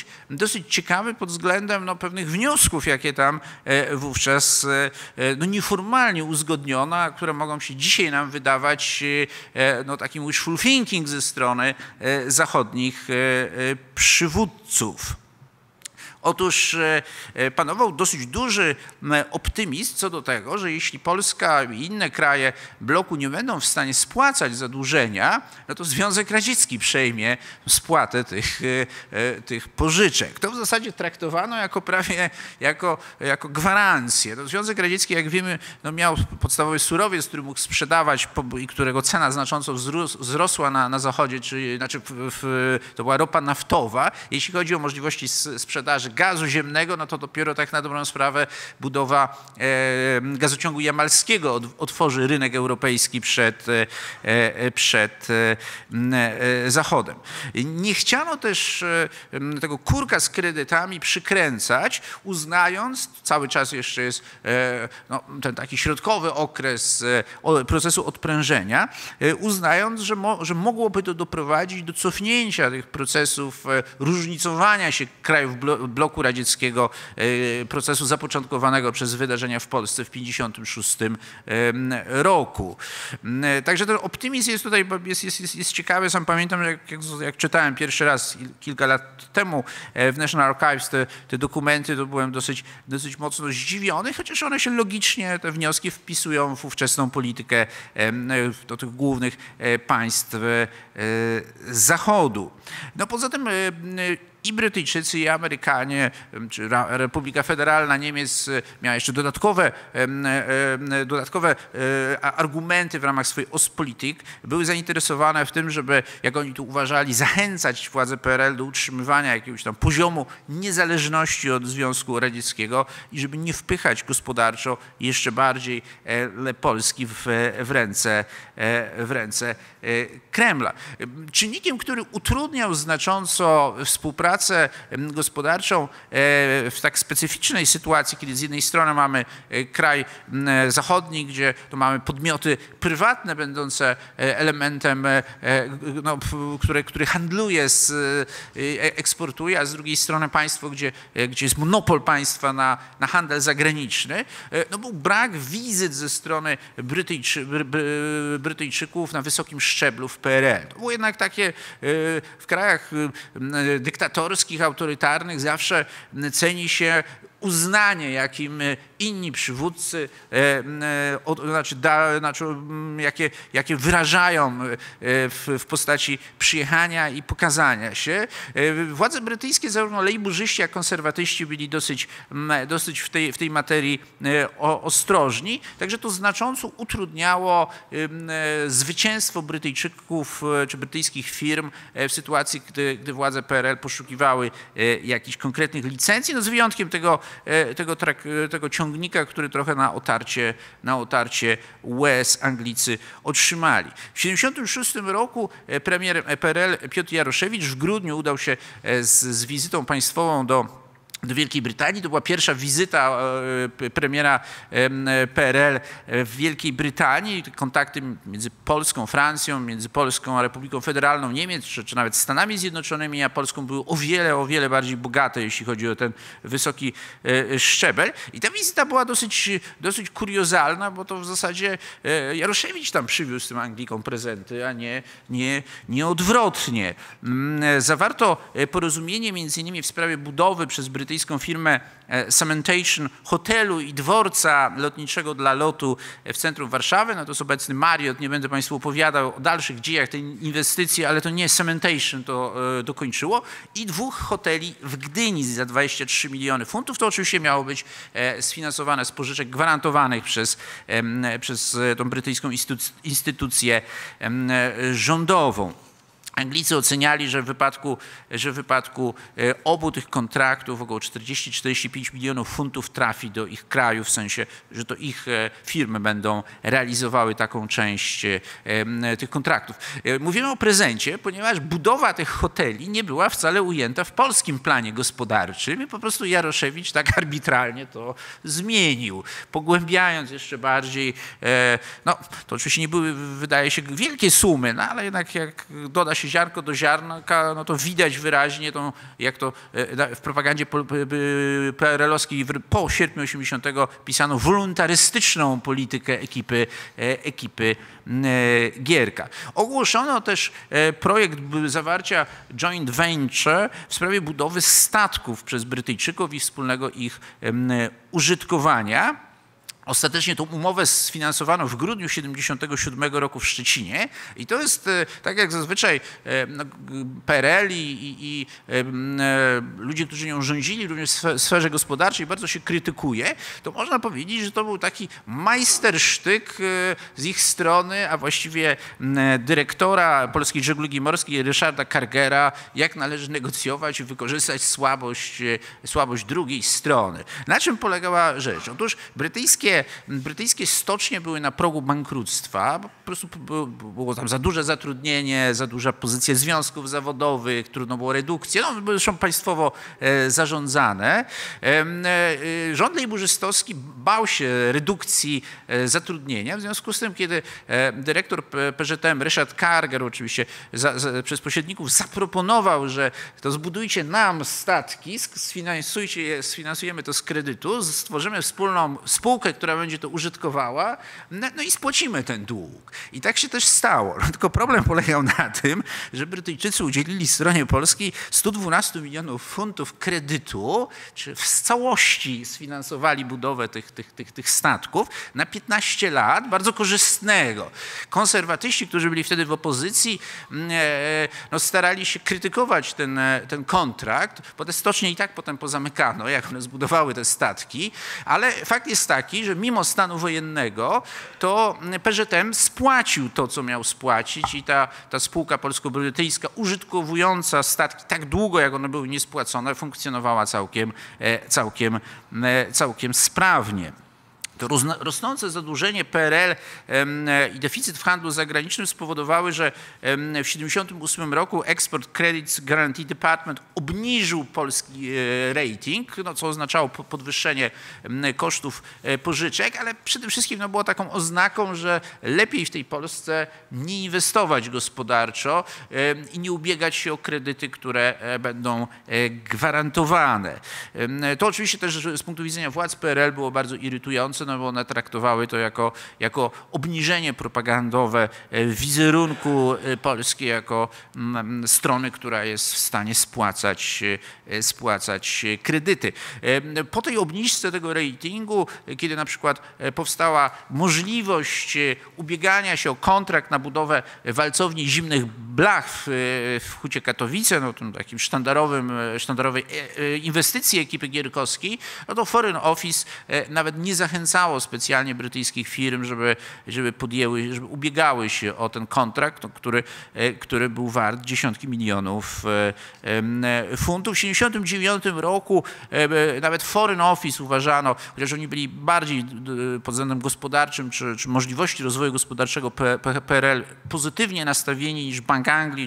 dosyć ciekawy pod względem no, pewnych wniosków, jakie tam wówczas no, nieformalnie uzgodniono, a które mogą się dzisiaj nam wydawać no, takim wishful thinking ze strony zachodnich przywódców. Otóż panował dosyć duży optymizm co do tego, że jeśli Polska i inne kraje bloku nie będą w stanie spłacać zadłużenia, no to Związek Radziecki przejmie spłatę tych pożyczek. To w zasadzie traktowano jako prawie jako gwarancję. To Związek Radziecki, jak wiemy, no miał podstawowy surowiec, który mógł sprzedawać i którego cena znacząco wzrosła na zachodzie, to była ropa naftowa. Jeśli chodzi o możliwości sprzedaży gazu ziemnego, no to dopiero tak na dobrą sprawę budowa gazociągu jamalskiego otworzy rynek europejski przed Zachodem. Nie chciano też tego kurka z kredytami przykręcać, uznając, cały czas jeszcze jest no, ten taki środkowy okres procesu odprężenia, uznając, że mogłoby to doprowadzić do cofnięcia tych procesów różnicowania się krajów bloku radzieckiego, procesu zapoczątkowanego przez wydarzenia w Polsce w 1956 roku. Także ten optymizm jest tutaj jest ciekawy. Sam pamiętam, jak czytałem pierwszy raz kilka lat temu w National Archives te dokumenty, to byłem dosyć mocno zdziwiony, chociaż one się logicznie, te wnioski wpisują w ówczesną politykę do tych głównych państw Zachodu. No poza tym i Brytyjczycy, i Amerykanie, czy Republika Federalna Niemiec miała jeszcze dodatkowe argumenty w ramach swojej Ostpolitik. Były zainteresowane w tym, żeby, jak oni tu uważali, zachęcać władze PRL do utrzymywania jakiegoś tam poziomu niezależności od Związku Radzieckiego i żeby nie wpychać gospodarczo jeszcze bardziej Polski w ręce Kremla. Czynnikiem, który utrudniał znacząco współpracę gospodarczą w tak specyficznej sytuacji, kiedy z jednej strony mamy kraj zachodni, gdzie to mamy podmioty prywatne będące elementem, no, który handluje, eksportuje, a z drugiej strony państwo, gdzie jest monopol państwa na handel zagraniczny, no, był brak wizyt ze strony Brytyjczyków na wysokim szczeblu w PRL. To było jednak takie w krajach dyktatorskich, autorytarnych zawsze ceni się uznanie, jakim inni przywódcy, jakie wyrażają w postaci przyjechania i pokazania się. Władze brytyjskie, zarówno lejburzyści, jak konserwatyści byli dosyć w tej materii ostrożni, także to znacząco utrudniało zwycięstwo Brytyjczyków czy brytyjskich firm w sytuacji, gdy władze PRL poszukiwały jakichś konkretnych licencji, no z wyjątkiem tego ciągnika, który trochę na otarcie łez Anglicy otrzymali. W 1976 roku premier PRL Piotr Jaroszewicz w grudniu udał się z wizytą państwową do Wielkiej Brytanii. To była pierwsza wizyta premiera PRL w Wielkiej Brytanii. Kontakty między Polską, Francją, między Polską a Republiką Federalną Niemiec, czy nawet Stanami Zjednoczonymi a Polską były o wiele bardziej bogate, jeśli chodzi o ten wysoki szczebel. I ta wizyta była dosyć kuriozalna, bo to w zasadzie Jaroszewicz tam przywiózł tym Anglikom prezenty, a nie odwrotnie. Zawarto porozumienie między innymi w sprawie budowy przez brytyjską firmę Cementation hotelu i dworca lotniczego dla lotu w centrum Warszawy. No to jest obecny Marriott. Nie będę Państwu opowiadał o dalszych dziejach tej inwestycji, ale to nie Cementation to dokończyło. I 2 hoteli w Gdyni za 23 miliony funtów. To oczywiście miało być sfinansowane z pożyczek gwarantowanych przez tą brytyjską instytucję rządową. Anglicy oceniali, że w wypadku obu tych kontraktów około 40-45 milionów funtów trafi do ich kraju, w sensie, że to ich firmy będą realizowały taką część tych kontraktów. Mówimy o prezencie, ponieważ budowa tych hoteli nie była wcale ujęta w polskim planie gospodarczym i po prostu Jaroszewicz tak arbitralnie to zmienił, pogłębiając jeszcze bardziej, no to oczywiście nie były, wydaje się, wielkie sumy, no ale jednak jak doda się się ziarnko do ziarnka, no to widać wyraźnie, jak to w propagandzie PRL-owskiej po sierpniu 80 pisano wolontarystyczną politykę ekipy Gierka. Ogłoszono też projekt zawarcia joint venture w sprawie budowy statków przez Brytyjczyków i wspólnego ich użytkowania. Ostatecznie tą umowę sfinansowano w grudniu 1977 roku w Szczecinie i to jest, tak jak zazwyczaj PRL i ludzie, którzy nią rządzili, również w sferze gospodarczej, bardzo się krytykuje, to można powiedzieć, że to był taki majstersztyk z ich strony, a właściwie dyrektora Polskiej Żeglugi Morskiej Ryszarda Kargera, jak należy negocjować i wykorzystać słabość drugiej strony. Na czym polegała rzecz? Otóż brytyjskie stocznie były na progu bankructwa, bo po prostu było tam za duże zatrudnienie, za duża pozycja związków zawodowych, trudno było redukcję, no zresztą państwowo zarządzane. Rząd lejburzystowski bał się redukcji zatrudnienia, w związku z tym, kiedy dyrektor PŻM Ryszard Karger oczywiście przez zaproponował, że to zbudujcie nam statki, sfinansujemy to z kredytu, stworzymy wspólną spółkę, która będzie to użytkowała, no i spłacimy ten dług. I tak się też stało. Tylko problem polegał na tym, że Brytyjczycy udzielili stronie polskiej 112 milionów funtów kredytu, czy w całości sfinansowali budowę tych statków na 15 lat, bardzo korzystnego. Konserwatyści, którzy byli wtedy w opozycji, no starali się krytykować ten kontrakt, bo te stocznie i tak potem pozamykano, jak one zbudowały te statki, ale fakt jest taki, że mimo stanu wojennego to PŻM spłacił to, co miał spłacić i ta spółka polsko-brytyjska użytkowująca statki tak długo, jak one były niespłacone, funkcjonowała całkiem sprawnie. To rosnące zadłużenie PRL i deficyt w handlu zagranicznym spowodowały, że w 1978 roku Export Credit Guarantee Department obniżył polski rating, no, co oznaczało podwyższenie kosztów pożyczek, ale przede wszystkim no, było taką oznaką, że lepiej w tej Polsce nie inwestować gospodarczo i nie ubiegać się o kredyty, które będą gwarantowane. To oczywiście też z punktu widzenia władz PRL było bardzo irytujące, no bo one traktowały to jako obniżenie propagandowe wizerunku Polski jako strony, która jest w stanie spłacać kredyty. Po tej obniżce tego ratingu, kiedy na przykład powstała możliwość ubiegania się o kontrakt na budowę walcowni zimnych blach w Hucie Katowice, no, tym takim sztandarowej inwestycji ekipy gierkowskiej, no to Foreign Office nawet nie zachęcało specjalnie brytyjskich firm, żeby ubiegały się o ten kontrakt, który był wart dziesiątki milionów funtów. W 1979 roku nawet Foreign Office uważano, chociaż oni byli bardziej pod względem gospodarczym czy możliwości rozwoju gospodarczego PRL pozytywnie nastawieni niż Bank Anglii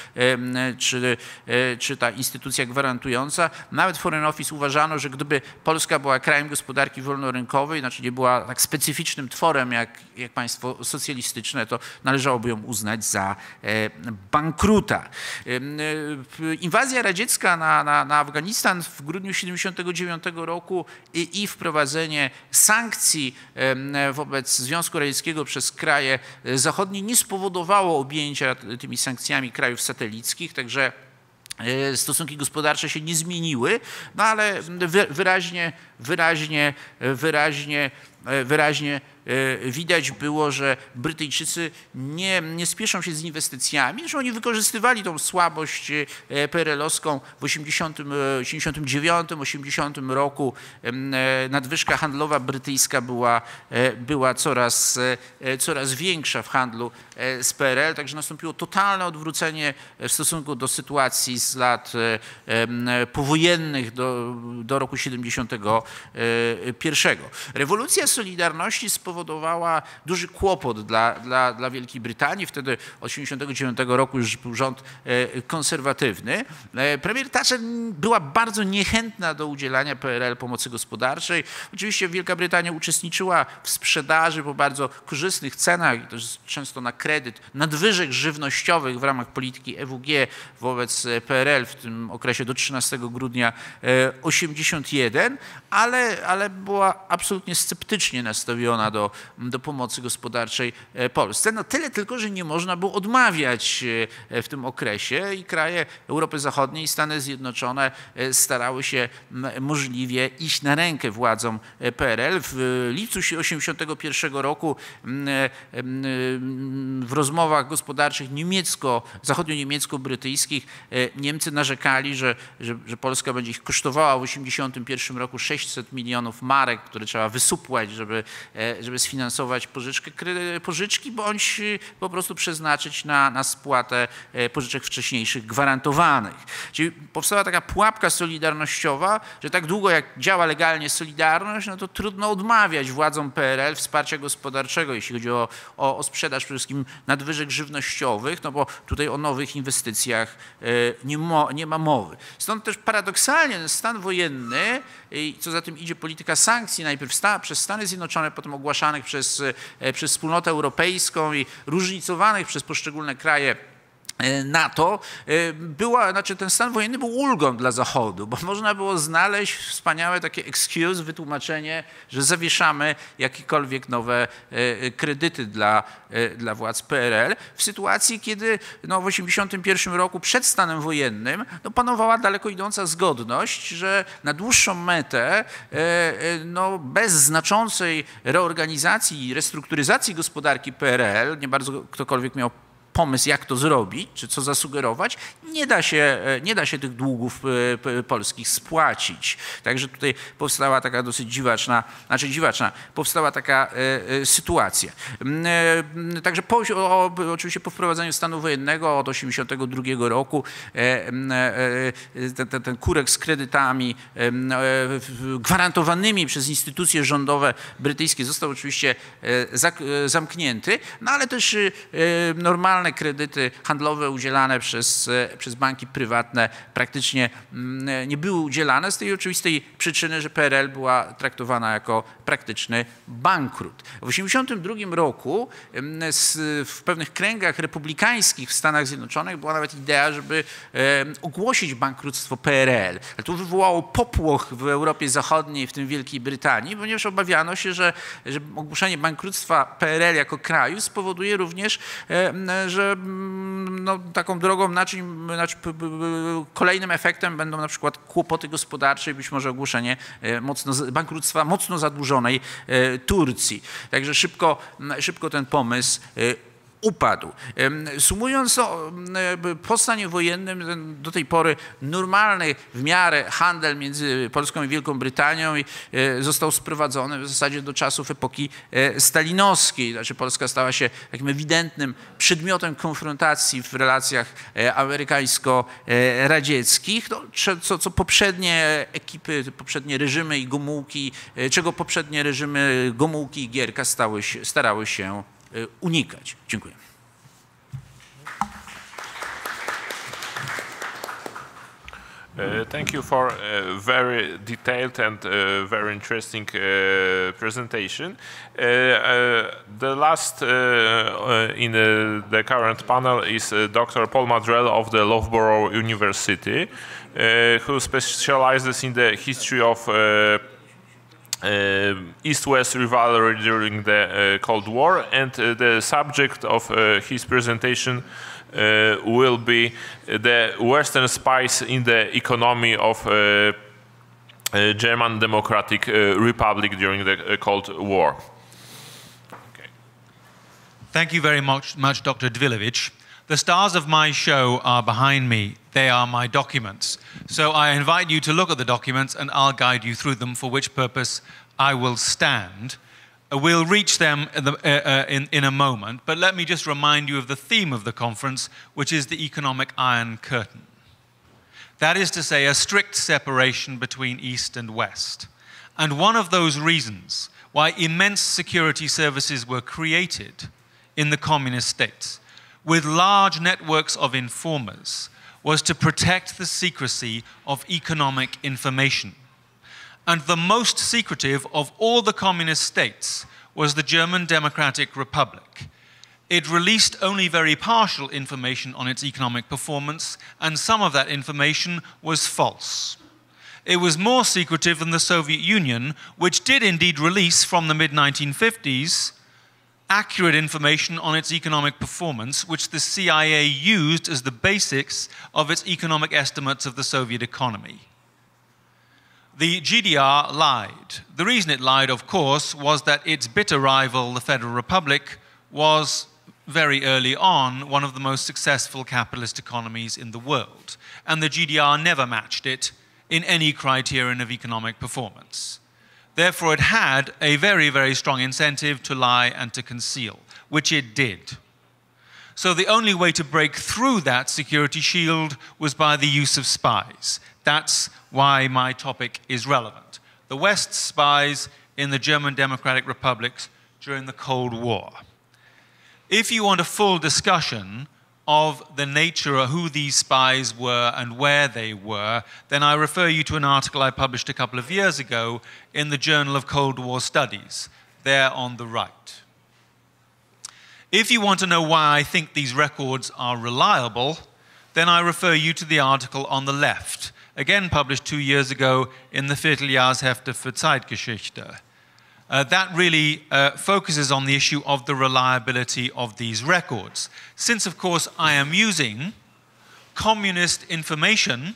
czy ta instytucja gwarantująca. Nawet Foreign Office uważano, że gdyby Polska była krajem gospodarki wolnorynkowej, znaczy nie była tak specyficznym tworem jak państwo socjalistyczne, to należałoby ją uznać za bankruta. Inwazja radziecka na Afganistan w grudniu 1979 roku i wprowadzenie sankcji wobec Związku Radzieckiego przez kraje zachodnie nie spowodowało objęcia tymi sankcjami krajów satelickich, także stosunki gospodarcze się nie zmieniły, no ale wyraźnie widać było, że Brytyjczycy nie spieszą się z inwestycjami, że oni wykorzystywali tą słabość PRL-owską w 1979-1980 roku. Nadwyżka handlowa brytyjska była coraz większa w handlu z PRL, także nastąpiło totalne odwrócenie w stosunku do sytuacji z lat powojennych do roku 1971. Rewolucja Solidarności spowodowała, spowodowała duży kłopot dla Wielkiej Brytanii. Wtedy od 1989 roku już był rząd konserwatywny. Premier Thatcher była bardzo niechętna do udzielania PRL pomocy gospodarczej. Oczywiście Wielka Brytania uczestniczyła w sprzedaży po bardzo korzystnych cenach, i to jest często na kredyt, nadwyżek żywnościowych w ramach polityki EWG wobec PRL w tym okresie do 13 grudnia 1981, ale była absolutnie sceptycznie nastawiona do pomocy gospodarczej Polsce. No tyle tylko, że nie można było odmawiać w tym okresie i kraje Europy Zachodniej i Stany Zjednoczone starały się możliwie iść na rękę władzom PRL. W lipcu 1981 roku w rozmowach gospodarczych zachodnio-niemiecko-brytyjskich Niemcy narzekali, że Polska będzie ich kosztowała w 1981 roku 600 milionów marek, które trzeba wysupłać, żeby sfinansować pożyczki, bądź po prostu przeznaczyć na spłatę pożyczek wcześniejszych gwarantowanych. Czyli powstała taka pułapka solidarnościowa, że tak długo jak działa legalnie Solidarność, no to trudno odmawiać władzom PRL wsparcia gospodarczego, jeśli chodzi o sprzedaż przede wszystkim nadwyżek żywnościowych, no bo tutaj o nowych inwestycjach nie ma mowy. Stąd też paradoksalnie ten stan wojenny i co za tym idzie polityka sankcji, najpierw przez Stany Zjednoczone, potem ogłaszanych przez Wspólnotę Europejską i różnicowanych przez poszczególne kraje NATO, ten stan wojenny był ulgą dla Zachodu, bo można było znaleźć wspaniałe takie excuse, wytłumaczenie, że zawieszamy jakiekolwiek nowe kredyty dla władz PRL w sytuacji, kiedy w 1981 roku przed stanem wojennym panowała daleko idąca zgodność, że na dłuższą metę bez znaczącej reorganizacji i restrukturyzacji gospodarki PRL, nie bardzo ktokolwiek miał pomysł, jak to zrobić, czy co zasugerować, nie da się tych długów polskich spłacić. Także tutaj powstała taka dosyć powstała taka sytuacja. Także oczywiście po wprowadzeniu stanu wojennego od 1982 roku ten kurek z kredytami gwarantowanymi przez instytucje rządowe brytyjskie został oczywiście zamknięty, ale też normalne kredyty handlowe udzielane przez banki prywatne praktycznie nie były udzielane z tej oczywistej przyczyny, że PRL była traktowana jako praktyczny bankrut. W 1982 roku w pewnych kręgach republikańskich w Stanach Zjednoczonych była nawet idea, żeby ogłosić bankructwo PRL. Ale to wywołało popłoch w Europie Zachodniej, w tym Wielkiej Brytanii, ponieważ obawiano się, że ogłoszenie bankructwa PRL jako kraju spowoduje również, że taką drogą kolejnym efektem będą na przykład kłopoty gospodarcze i być może ogłoszenie bankructwa mocno zadłużonej Turcji. Także szybko ten pomysł upadł. Sumując, po stanie wojennym do tej pory normalny w miarę handel między Polską i Wielką Brytanią został sprowadzony w zasadzie do czasów epoki stalinowskiej. Znaczy Polska stała się takim ewidentnym przedmiotem konfrontacji w relacjach amerykańsko-radzieckich, co poprzednie ekipy, poprzednie reżimy i Gomułki, czego poprzednie reżimy Gomułki i Gierka starały się unikać. Dziękuję. Thank you for a very detailed and very interesting presentation. The last in the current panel is Dr. Paul Madrell of the Loughborough University, who specializes in the history of East-West rivalry during the Cold War, and the subject of his presentation will be the Western spice in the economy of German Democratic Republic during the Cold War. Okay. Thank you very much, Dr. Dvilevich. The stars of my show are behind me. They are my documents. So I invite you to look at the documents and I'll guide you through them, for which purpose I will stand. We'll reach them in a moment, but let me just remind you of the theme of the conference, which is the economic Iron Curtain. That is to say, a strict separation between East and West. And one of those reasons why immense security services were created in the communist states with large networks of informers was to protect the secrecy of economic information. And the most secretive of all the communist states was the German Democratic Republic. It released only very partial information on its economic performance, and some of that information was false. It was more secretive than the Soviet Union, which did indeed release from the mid-1950s accurate information on its economic performance, which the CIA used as the basics of its economic estimates of the Soviet economy. The GDR lied. The reason it lied, of course, was that its bitter rival, the Federal Republic, was very early on one of the most successful capitalist economies in the world, and the GDR never matched it in any criterion of economic performance. Therefore, it had a very, very strong incentive to lie and to conceal, which it did. So the only way to break through that security shield was by the use of spies. That's why my topic is relevant. The West's spies in the German Democratic Republics during the Cold War. If you want a full discussion of the nature of who these spies were and where they were, then I refer you to an article I published a couple of years ago in the Journal of Cold War Studies, there on the right. If you want to know why I think these records are reliable, then I refer you to the article on the left, again published 2 years ago in the Vierteljahrshefte für Zeitgeschichte. That really focuses on the issue of the reliability of these records. Since, of course, I am using communist information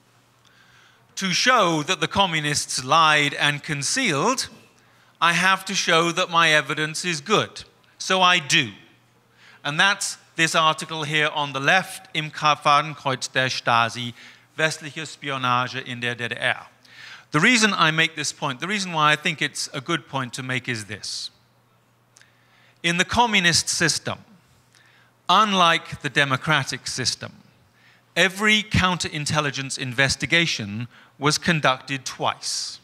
to show that the communists lied and concealed, I have to show that my evidence is good. So I do. And that's this article here on the left, Im Fadenkreuz der Stasi, westliche Spionage in der DDR. The reason I make this point, the reason why I think it's a good point to make is this. In the communist system, unlike the democratic system, every counterintelligence investigation was conducted twice.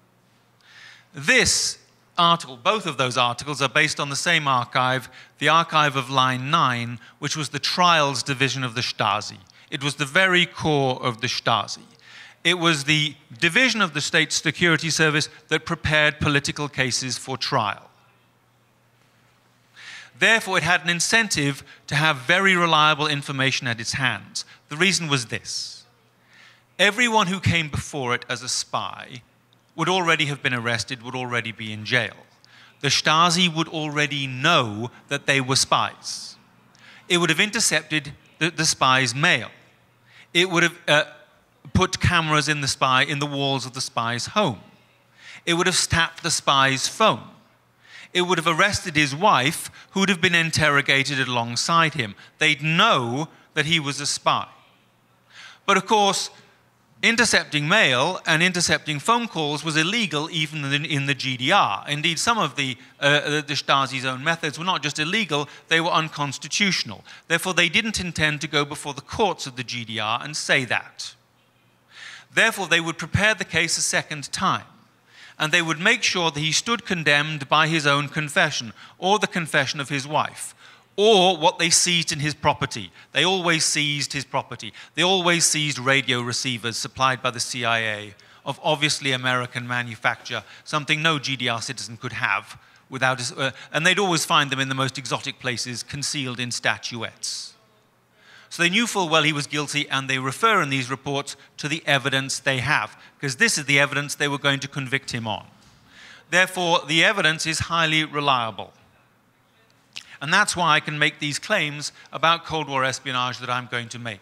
This article, both of those articles are based on the same archive, the archive of Line 9, which was the trials division of the Stasi. It was the very core of the Stasi. It was the division of the State Security Service that prepared political cases for trial. Therefore, it had an incentive to have very reliable information at its hands. The reason was this. Everyone who came before it as a spy would already have been arrested, would already be in jail. The Stasi would already know that they were spies. It would have intercepted the spy's mail. It would have put cameras in the walls of the spy's home. It would have tapped the spy's phone. It would have arrested his wife, who would have been interrogated alongside him. They'd know that he was a spy. But of course, intercepting mail and intercepting phone calls was illegal even in the GDR. Indeed, some of the Stasi's own methods were not just illegal, they were unconstitutional. Therefore, they didn't intend to go before the courts of the GDR and say that. Therefore, they would prepare the case a second time, and they would make sure that he stood condemned by his own confession, or the confession of his wife, or what they seized in his property. They always seized his property. They always seized radio receivers supplied by the CIA of obviously American manufacture, something no GDR citizen could have without, and they'd always find them in the most exotic places, concealed in statuettes. So they knew full well he was guilty, and they refer in these reports to the evidence they have, because this is the evidence they were going to convict him on. Therefore, the evidence is highly reliable. And that's why I can make these claims about Cold War espionage that I'm going to make.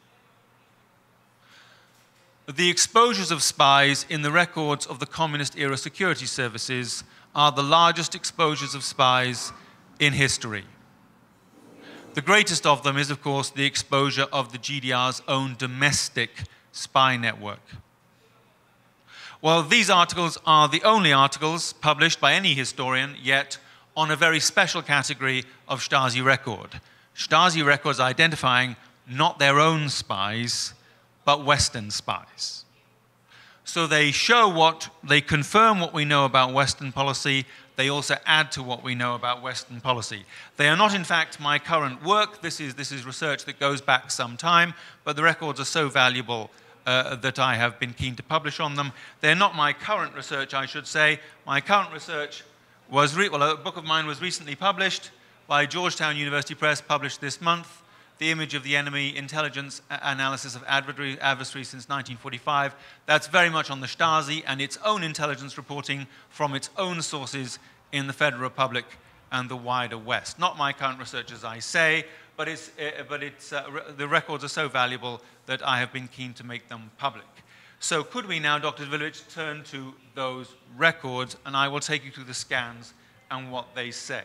The exposures of spies in the records of the communist-era security services are the largest exposures of spies in history. The greatest of them is, of course, the exposure of the GDR's own domestic spy network. Well, these articles are the only articles published by any historian yet on a very special category of Stasi record. Stasi records identifying not their own spies, but Western spies. So they show they confirm what we know about Western policy. They also add to what we know about Western policy. They are not, in fact, my current work. This is research that goes back some time, but the records are so valuable that I have been keen to publish on them. They're not my current research, I should say. My current research was, a book of mine was recently published by Georgetown University Press, published this month, The Image of the Enemy, Intelligence Analysis of Adversary since 1945. That's very much on the Stasi and its own intelligence reporting from its own sources in the Federal Republic and the wider West. Not my current research, as I say, but the records are so valuable that I have been keen to make them public. So could we now, Dr. Dvilic, turn to those records, and I will take you through the scans and what they say.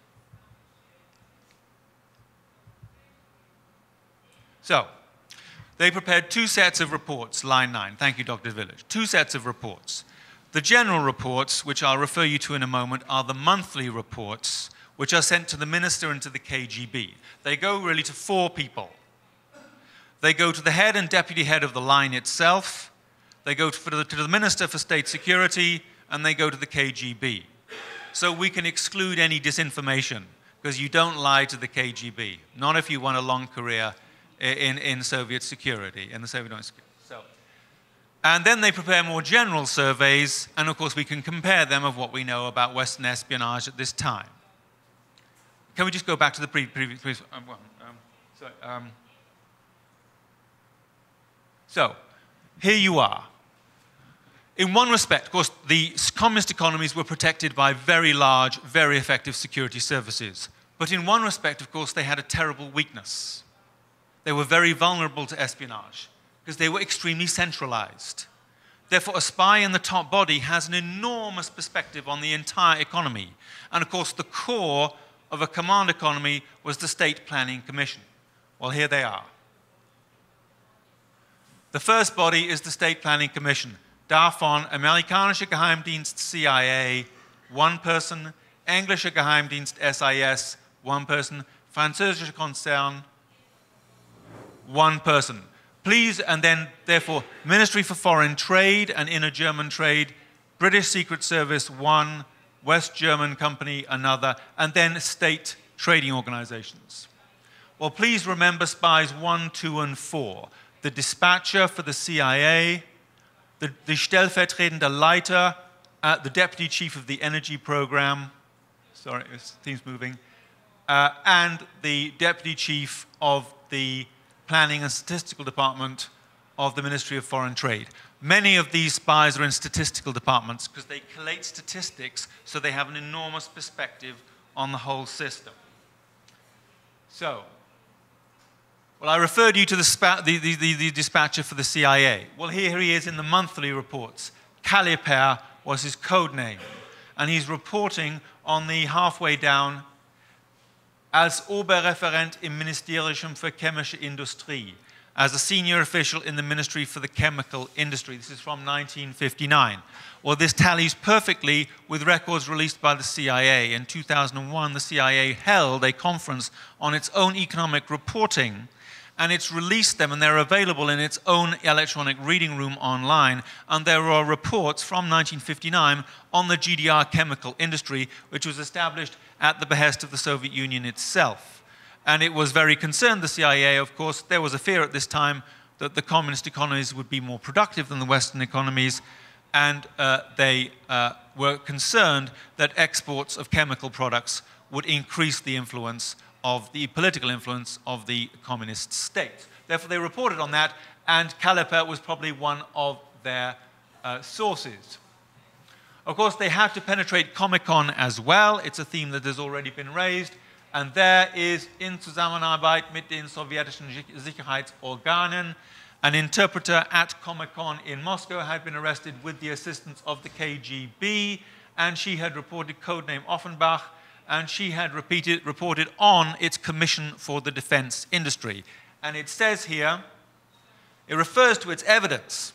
So, they prepared two sets of reports, line 9. Thank you, Dr. Dvilic. Two sets of reports. The general reports, which I'll refer you to in a moment, are the monthly reports, which are sent to the minister and to the KGB. They go really to 4 people. They go to the head and deputy head of the line itself, they go to the Minister for State Security, and they go to the KGB. So we can exclude any disinformation, because you don't lie to the KGB, not if you want a long career in Soviet security, in the Soviet Union. So, and then they prepare more general surveys, and of course we can compare them of what we know about Western espionage at this time. Can we just go back to the previous one? So, here you are. In one respect, of course, the communist economies were protected by very large, very effective security services. But in one respect, of course, they had a terrible weakness. They were very vulnerable to espionage because they were extremely centralized. Therefore, a spy in the top body has an enormous perspective on the entire economy. And of course, the core of a command economy was the State Planning Commission. Well, here they are. The first body is the State Planning Commission. Davon Amerikanische Geheimdienst CIA, 1 person, Englische Geheimdienst SIS, 1 person, Französischer Konzern, 1 person. Please, and then, therefore, Ministry for Foreign Trade and Inner German Trade, British Secret Service, 1, West German Company, another, and then state trading organizations. Well, please remember spies 1, 2, and 4. The dispatcher for the CIA, the stellvertretende Leiter, the deputy chief of the energy program, sorry, this thing's moving, and the deputy chief of the planning and statistical department of the Ministry of Foreign Trade. Many of these spies are in statistical departments because they collate statistics so they have an enormous perspective on the whole system. So, well, I referred you to the dispatcher for the CIA. Well, here he is in the monthly reports. Kaliper was his code name. And he's reporting on the halfway down als Oberreferent im Ministerium für chemische Industrie, as a senior official in the Ministry for the Chemical Industry. This is from 1959. Well, this tallies perfectly with records released by the CIA. In 2001, the CIA held a conference on its own economic reporting, and it's released them, and they're available in its own electronic reading room online. And there are reports from 1959 on the GDR chemical industry, which was established at the behest of the Soviet Union itself. And it was very concerned, the CIA, of course. There was a fear at this time that the communist economies would be more productive than the Western economies, and they were concerned that exports of chemical products would increase the influence of the political influence of the communist states. Therefore, they reported on that, and Kaliper was probably one of their sources. Of course, they had to penetrate Comecon as well. It's a theme that has already been raised. And there is, in Zusammenarbeit mit den sowjetischen Sicherheitsorganen, an interpreter at Comecon in Moscow had been arrested with the assistance of the KGB, and she had reported codename Offenbach, and she had reported on its Commission for the Defense Industry. And it says here, it refers to its evidence.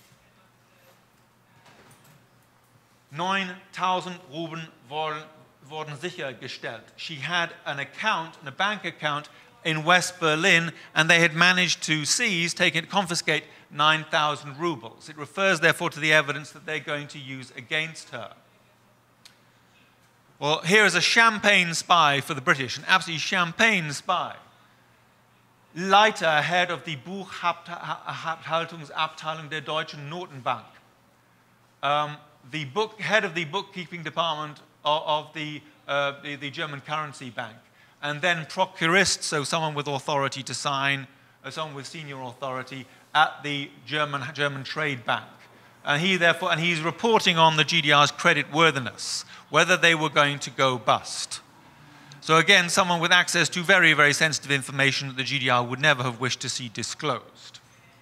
9,000 Rubel wurden sichergestellt. She had an account, a bank account, in West Berlin, and they had managed to seize, confiscate 9,000 rubles. It refers, therefore, to the evidence that they're going to use against her. Well, here is a champagne spy for the British, an absolutely champagne spy. Leiter, head of the Buchhaltungsabteilung der Deutschen Notenbank. Head of the bookkeeping department of the German currency bank. And then procurist, so someone with authority to sign, someone with senior authority at the German trade bank. And he's reporting on the GDR's creditworthiness, whether they were going to go bust. So again, someone with access to very, very sensitive information that the GDR would never have wished to see disclosed.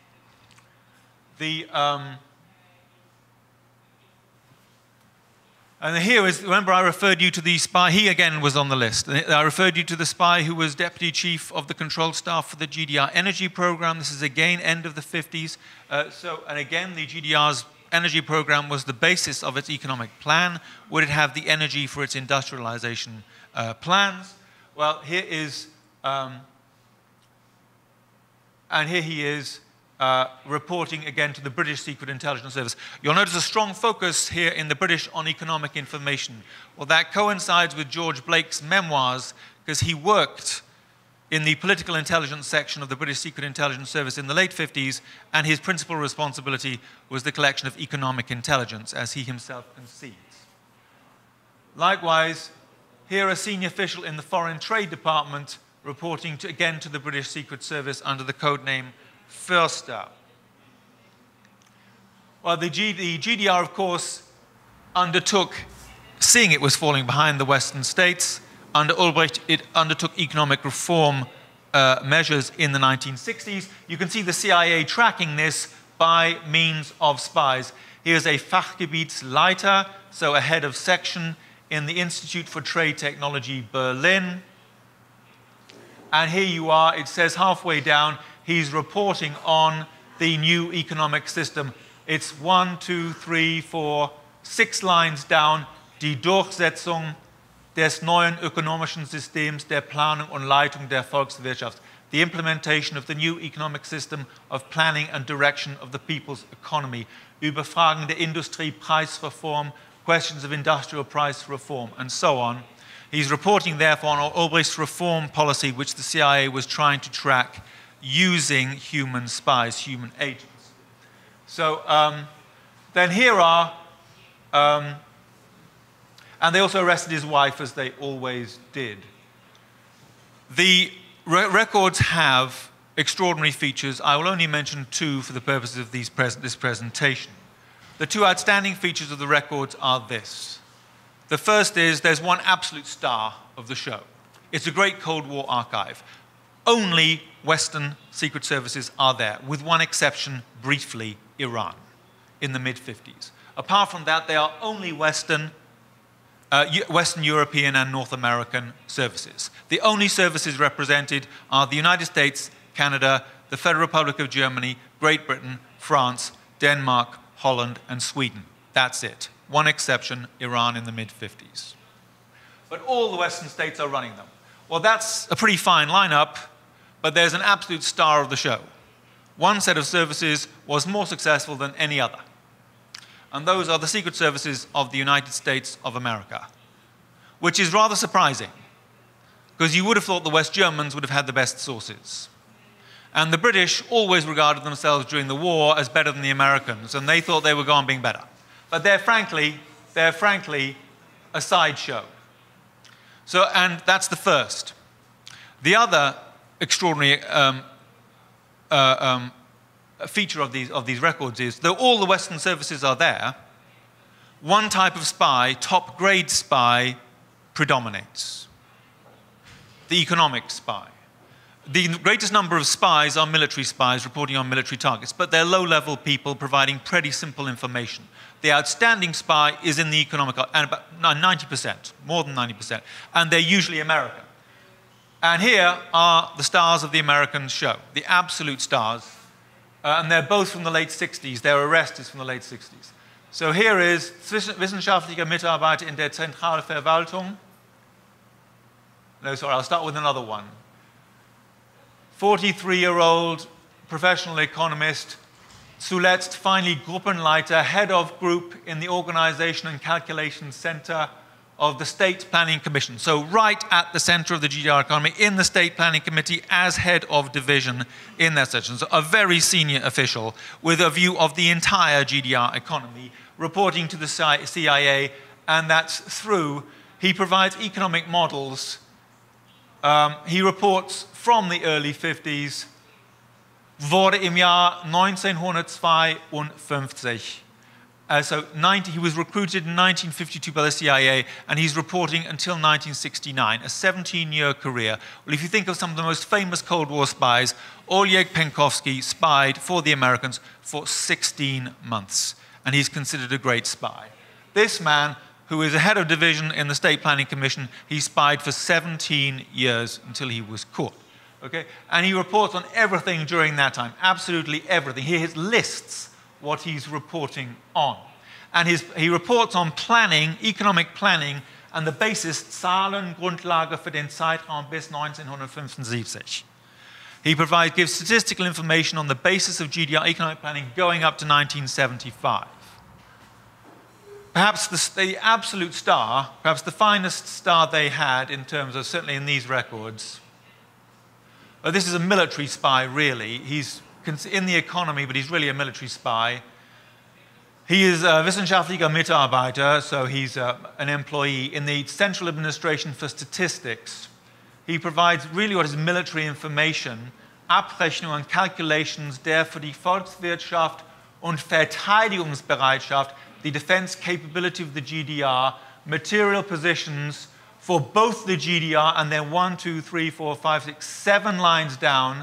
And here is, remember I referred you to the spy, he again was on the list. I referred you to the spy who was deputy chief of the control staff for the GDR energy program. This is again end of the 50s. And again, the GDR's energy program was the basis of its economic plan. Would it have the energy for its industrialization plans? Well, here is, and here he is, reporting again to the British Secret Intelligence Service. You'll notice a strong focus here in the British on economic information. Well, that coincides with George Blake's memoirs because he worked in the political intelligence section of the British Secret Intelligence Service in the late 50s, and his principal responsibility was the collection of economic intelligence, as he himself concedes. Likewise, here a senior official in the Foreign Trade Department reporting again to the British Secret Service under the code name Förster. Well, the GDR, of course, undertook, seeing it was falling behind the Western states, under Ulbricht, it undertook economic reform measures in the 1960s. You can see the CIA tracking this by means of spies. Here's a Fachgebietsleiter, so a head of section in the Institute for Trade Technology, Berlin. And here you are, it says halfway down, he's reporting on the new economic system. It's 1, 2, 3, 4, 6 lines down. Die Durchsetzung des neuen ökonomischen Systems der Planung und Leitung der Volkswirtschaft. The implementation of the new economic system of planning and direction of the people's economy. Über Fragen der Industriepreisreform, questions of industrial price reform, and so on. He's reporting, therefore, on Ulbricht's reform policy, which the CIA was trying to track using human spies, human agents. So then here are, and they also arrested his wife, as they always did. The records have extraordinary features. I will only mention 2 for the purposes of this presentation. The 2 outstanding features of the records are this. The first is there's one absolute star of the show. It's a great Cold War archive. Only Western secret services are there, with one exception, briefly, Iran, in the mid-50s. Apart from that, they are only Western European and North American services. The only services represented are the United States, Canada, the Federal Republic of Germany, Great Britain, France, Denmark, Holland, and Sweden. That's it. One exception, Iran in the mid-50s. But all the Western states are running them. Well, that's a pretty fine lineup, but there's an absolute star of the show. One set of services was more successful than any other. And those are the secret services of the United States of America, which is rather surprising, because you would have thought the West Germans would have had the best sources. And the British always regarded themselves during the war as better than the Americans, and they thought they were going being better. But they're frankly a sideshow. So, and that's the first. The other extraordinary feature of these records is, though all the Western services are there, one type of spy, top-grade spy, predominates. The economic spy. The greatest number of spies are military spies reporting on military targets, but they're low-level people providing pretty simple information. The outstanding spy is in the economic, and about 90%, more than 90%, and they're usually American. And here are the stars of the American show, the absolute stars, and they're both from the late 60s. Their arrest is from the late 60s. So here is wissenschaftlicher Mitarbeiter in der Zentralverwaltung. No, sorry, I'll start with another one. 43-year-old professional economist, zuletzt finally Gruppenleiter, head of group in the Organization and Calculation Center of the State Planning Commission. So right at the center of the GDR economy, in the State Planning Committee as head of division in that section. So a very senior official with a view of the entire GDR economy, reporting to the CIA, and that's through, he provides economic models. He reports from the early 50s, wurde im Jahr 1952. He was recruited in 1952 by the CIA, and he's reporting until 1969, a 17-year career. Well, if you think of some of the most famous Cold War spies, Oleg Penkovsky spied for the Americans for 16 months, and he's considered a great spy. This man, who is a head of division in the State Planning Commission, he spied for 17 years until he was caught. Okay? And he reports on everything during that time, absolutely everything. He lists what he's reporting on. And he reports on planning, economic planning, and the basis Zahlengrundlage für den Zeitraum bis 1975. He gives statistical information on the basis of GDR economic planning going up to 1975. Perhaps the absolute star, perhaps the finest star they had in terms of, certainly in these records, this is a military spy, really. He's in the economy, but he's really a military spy. He is a wissenschaftlicher Mitarbeiter, so he's an employee in the Central Administration for Statistics. He provides really what is military information, Abrechnungen and calculations der für die Volkswirtschaft und Verteidigungsbereitschaft, the defense capability of the GDR, material positions for both the GDR and then 1, 2, 3, 4, 5, 6, 7 lines down,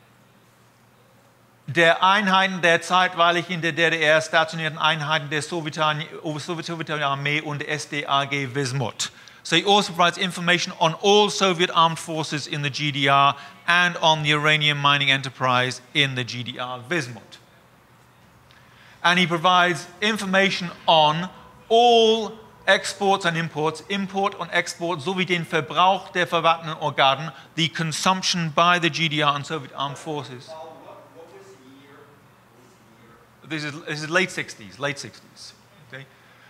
der Einheiten der zeitweilig in der DDR stationierten Einheiten der sowjetischen Armee und der SDAG Wismut. So he also provides information on all Soviet armed forces in the GDR and on the uranium mining enterprise in the GDR Wismut. And he provides information on all exports and imports, import and export, sowie den Verbrauch der verwaltenden Organen, the consumption by the GDR and Soviet armed forces. This is late 60s, late 60s. Okay?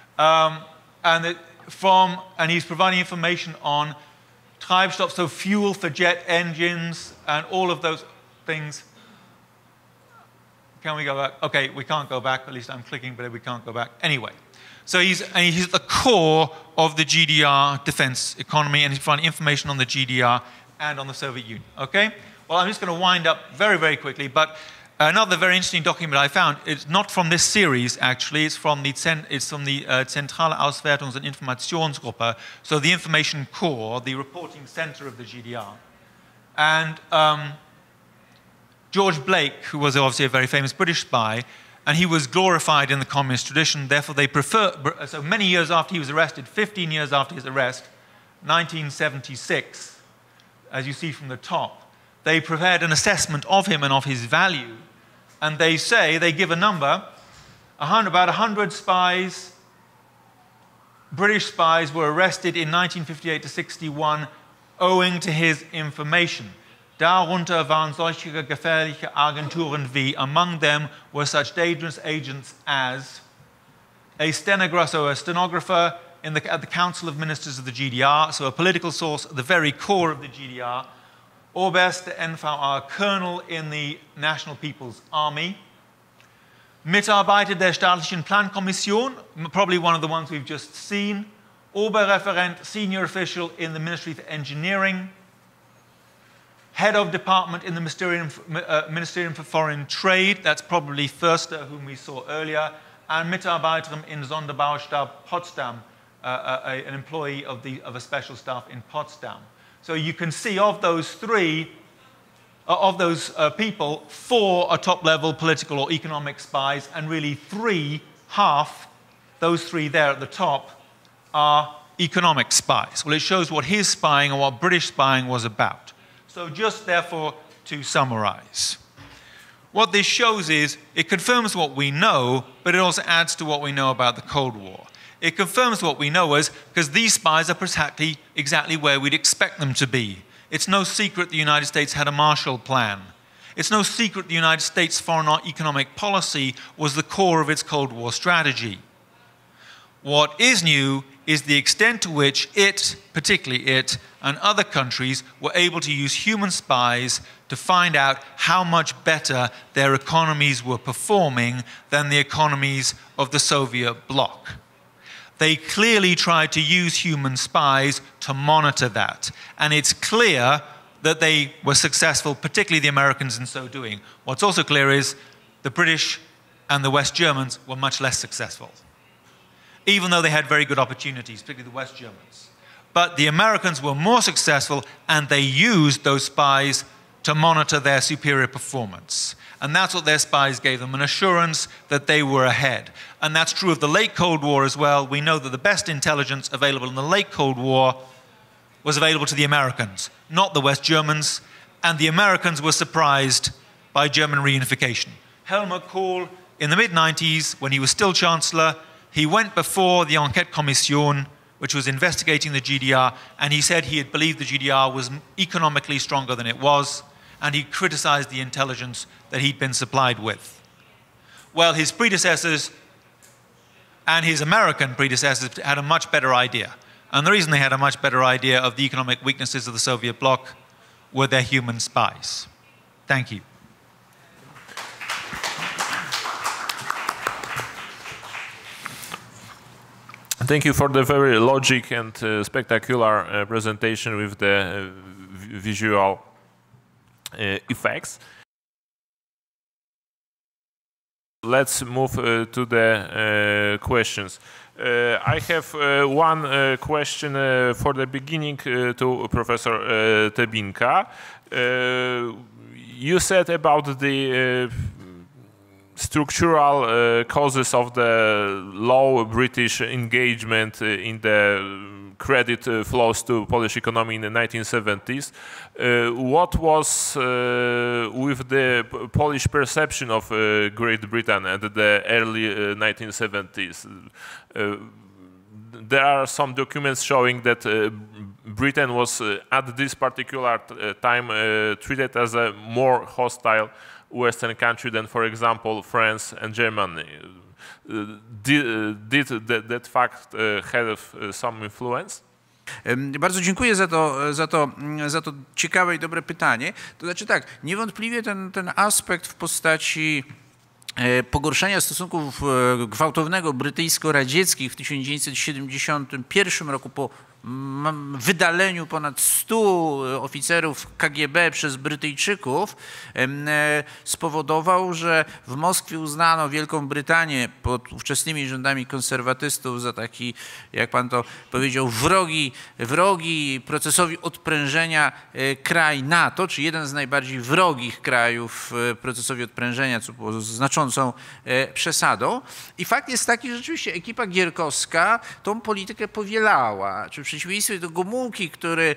And he's providing information on Treibstoff, so fuel for jet engines and all of those things. Can we go back? Okay, we can't go back. At least I'm clicking, but we can't go back. Anyway, so he's at the core of the GDR defense economy, and he's providing information on the GDR and on the Soviet Union. Okay? Well, I'm just going to wind up very, very quickly, but another very interesting document I found, it's not from this series actually, it's from the Zentrale Auswertungs- und Informationsgruppe, so the information core, the reporting center of the GDR. And George Blake, who was obviously a very famous British spy, and he was glorified in the communist tradition, therefore they so many years after he was arrested, 15 years after his arrest, 1976, as you see from the top, they prepared an assessment of him and of his value. And they give a number, about 100 spies, British spies were arrested in 1958 to 61 owing to his information. Darunter waren solche gefährliche Agenturen wie, among them were such dangerous agents as a stenographer at the Council of Ministers of the GDR, so a political source at the very core of the GDR, Oberste NVA, colonel in the National People's Army, Mitarbeiter der staatlichen Plankommission, probably one of the ones we've just seen, Oberreferent, senior official in the Ministry for Engineering, head of department in the Ministerium for Foreign Trade, that's probably Förster, whom we saw earlier, and Mitarbeiterin in Sonderbaustab Potsdam, an employee of a special staff in Potsdam. So you can see of those people, 4 are top-level political or economic spies, and really those 3 there at the top, are economic spies. Well, it shows what his spying and what British spying was about. So just therefore to summarize. What this shows is it confirms what we know, but it also adds to what we know about the Cold War. It confirms what we know because these spies are exactly where we'd expect them to be, It's no secret the United States had a Marshall Plan. It's no secret the United States' foreign economic policy was the core of its Cold War strategy. What is new is the extent to which it, particularly it, and other countries were able to use human spies to find out how much better their economies were performing than the economies of the Soviet bloc. They clearly tried to use human spies to monitor that, and it's clear that they were successful, particularly the Americans, in so doing. What's also clear is the British and the West Germans were much less successful, even though they had very good opportunities, particularly the West Germans. But the Americans were more successful, and they used those spies to monitor their superior performance. And that's what their spies gave them, an assurance that they were ahead. And that's true of the late Cold War as well. We know that the best intelligence available in the late Cold War was available to the Americans, not the West Germans, and the Americans were surprised by German reunification. Helmut Kohl, in the mid-90s, when he was still Chancellor, he went before the Enquête Commission, which was investigating the GDR, and he said he had believed the GDR was economically stronger than it was, and he criticized the intelligence that he'd been supplied with. Well, his predecessors and his American predecessors had a much better idea. And the reason they had a much better idea of the economic weaknesses of the Soviet bloc were their human spies. Thank you. Thank you for the very logic and spectacular presentation with the visual effects. Let's move to the questions. I have one question for the beginning to Professor Tebinka. You said about the structural causes of the low British engagement in the credit flows to Polish economy in the 1970s. What was with the Polish perception of Great Britain at the early 1970s? There are some documents showing that Britain was at this particular time treated as a more hostile Western country than, for example, France and Germany. Did that fact have some influence? Bardzo dziękuję za to ciekawe i dobre pytanie. To znaczy tak, niewątpliwie ten aspekt w postaci pogorszenia stosunków gwałtownego brytyjsko-radzieckich w 1971 roku po wydaleniu ponad 100 oficerów KGB przez Brytyjczyków spowodował, że w Moskwie uznano Wielką Brytanię pod ówczesnymi rządami konserwatystów za taki, jak pan to powiedział, wrogi procesowi odprężenia kraj NATO, czy jeden z najbardziej wrogich krajów procesowi odprężenia, co było znaczącą przesadą. I fakt jest taki, że rzeczywiście ekipa gierkowska tą politykę powielała. Czy w przeciwieństwie do Gomułki, który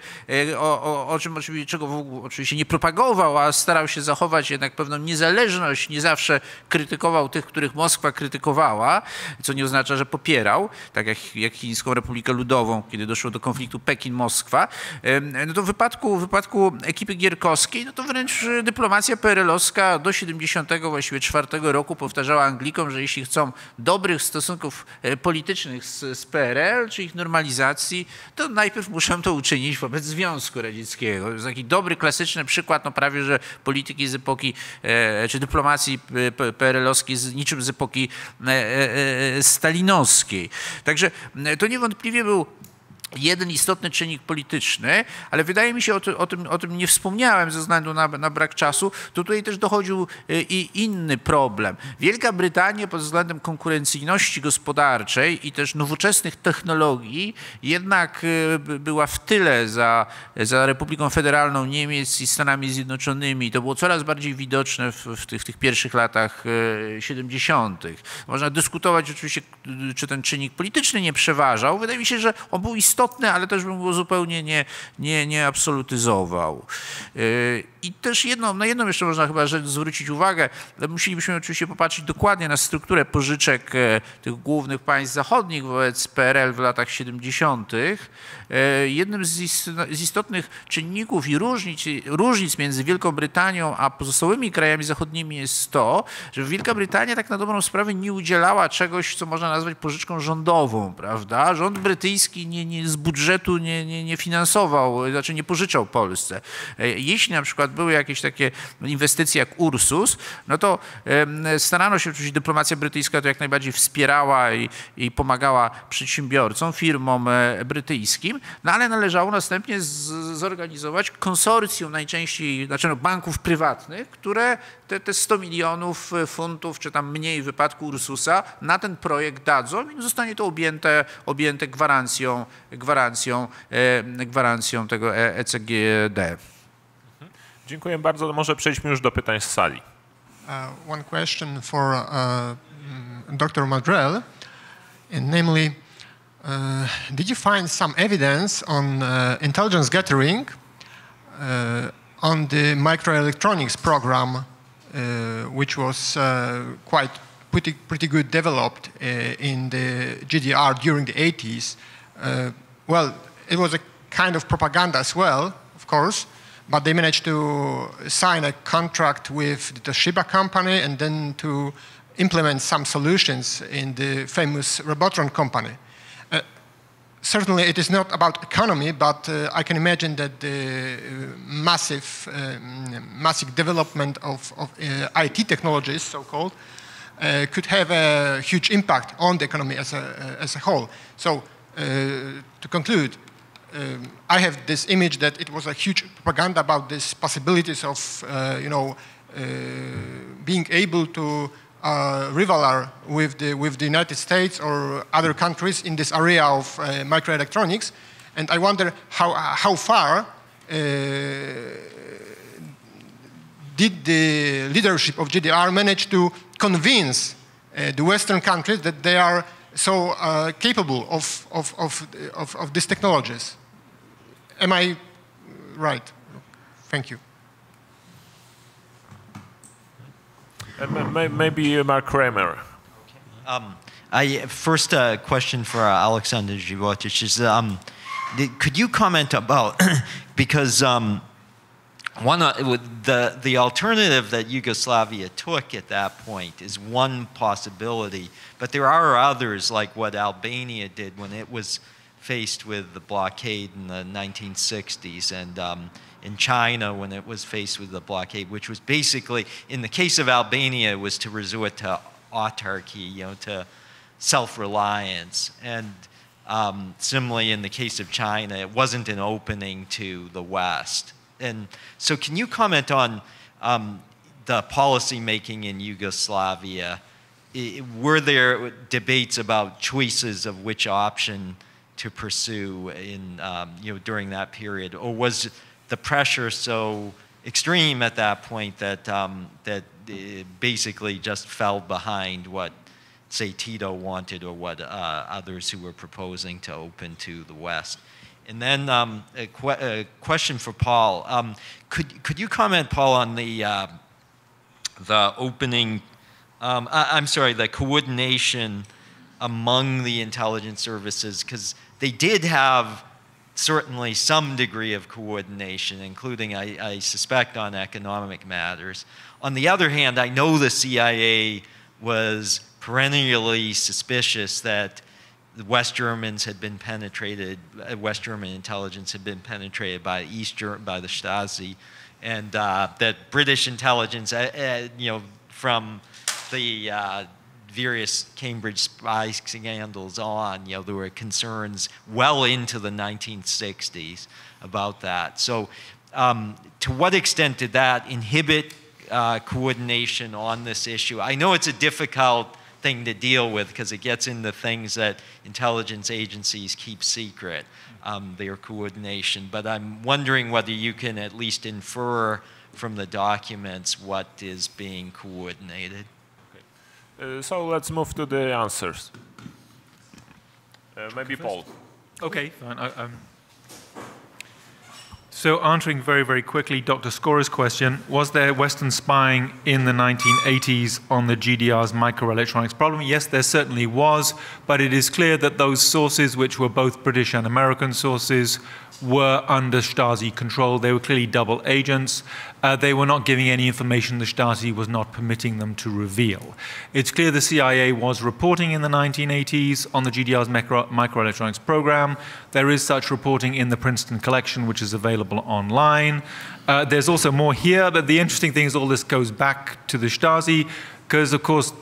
czego oczywiście nie propagował, a starał się zachować jednak pewną niezależność, nie zawsze krytykował tych, których Moskwa krytykowała, co nie oznacza, że popierał, tak jak Chińską Republikę Ludową, kiedy doszło do konfliktu Pekin-Moskwa. No to w wypadku ekipy gierkowskiej, no to wręcz dyplomacja PRL-owska do 74 roku powtarzała Anglikom, że jeśli chcą dobrych stosunków politycznych z PRL, czy ich normalizacji, to najpierw muszą to uczynić wobec Związku Radzieckiego. To jest taki dobry, klasyczny przykład, no prawie, że polityki z epoki, czy dyplomacji PRL-owskiej niczym z epoki stalinowskiej. Także to niewątpliwie był jeden istotny czynnik polityczny, ale wydaje mi się, o tym nie wspomniałem ze względu na brak czasu, to tutaj też dochodził i inny problem. Wielka Brytania pod względem konkurencyjności gospodarczej i też nowoczesnych technologii jednak była w tyle za Republiką Federalną Niemiec i Stanami Zjednoczonymi. To było coraz bardziej widoczne w tych pierwszych latach 70. Można dyskutować oczywiście, czy ten czynnik polityczny nie przeważał. Wydaje mi się, że on był istotny istotne, ale też bym go zupełnie nie absolutyzował. I też na jedną jeszcze można chyba rzecz zwrócić uwagę. Musielibyśmy oczywiście popatrzeć dokładnie na strukturę pożyczek tych głównych państw zachodnich wobec PRL w latach 70. Jednym z istotnych czynników i różnic między Wielką Brytanią a pozostałymi krajami zachodnimi jest to, że Wielka Brytania tak na dobrą sprawę nie udzielała czegoś, co można nazwać pożyczką rządową, prawda? Rząd brytyjski z budżetu nie finansował, znaczy nie pożyczał Polsce. Jeśli na przykład były jakieś takie inwestycje jak Ursus, no to starano się, oczywiście dyplomacja brytyjska to jak najbardziej wspierała i pomagała przedsiębiorcom, firmom brytyjskim, no ale należało następnie zorganizować konsorcjum najczęściej, znaczy banków prywatnych, które te 100 milionów funtów, czy tam mniej w wypadku Ursusa, na ten projekt dadzą i zostanie to objęte gwarancją tego ECGD. Dziękuję bardzo. Może przejdźmy już do pytań z sali. One question for Dr. Madrell, namely, did you find some evidence on intelligence gathering on the microelectronics program, which was pretty good developed in the GDR during the 80s? Well, it was a kind of propaganda as well, of course, but they managed to sign a contract with the Toshiba company and then to implement some solutions in the famous Robotron company. Certainly it is not about economy, but I can imagine that the massive development of IT technologies, so-called, could have a huge impact on the economy as a whole. So to conclude, I have this image that it was a huge propaganda about these possibilities of, being able to rival with the United States or other countries in this area of microelectronics, and I wonder how far did the leadership of GDR manage to convince the Western countries that they are so capable of these technologies. Am I right? Thank you. Maybe Mark Kramer. First question for Alexander Żywotic is, could you comment about, because the alternative that Yugoslavia took at that point is one possibility, but there are others, like what Albania did when it was faced with the blockade in the 1960s, and in China when it was faced with the blockade, which was basically, in the case of Albania, was to resort to autarky, to self-reliance. And similarly, in the case of China, it wasn't an opening to the West. And so can you comment on the policy making in Yugoslavia? Were there debates about choices of which option to pursue in, during that period? Or was the pressure so extreme at that point that, that it basically just fell behind what, say, Tito wanted or what others who were proposing to open to the West? And then a question for Paul. Could you comment, Paul, on the opening, I'm sorry, the coordination among the intelligence services, because they did have certainly some degree of coordination, including, I suspect, on economic matters. On the other hand, I know the CIA was perennially suspicious that the West Germans had been penetrated, West German intelligence had been penetrated by by the Stasi, and that British intelligence, from the various Cambridge spy scandals on, there were concerns well into the 1960s about that. So to what extent did that inhibit coordination on this issue? I know it's a difficult thing to deal with because it gets into things that intelligence agencies keep secret, their coordination, but I'm wondering whether you can at least infer from the documents what is being coordinated. So let's move to the answers. Maybe Paul. Okay, fine. So answering very, very quickly Dr. Scora's question, was there Western spying in the 1980s on the GDR's microelectronics problem? Yes, there certainly was, but it is clear that those sources, which were both British and American sources, were under Stasi control. They were clearly double agents. They were not giving any information the Stasi was not permitting them to reveal. It's clear the CIA was reporting in the 1980s on the GDR's microelectronics program. There is such reporting in the Princeton collection, which is available online. There's also more here, but the interesting thing is all this goes back to the Stasi, because of course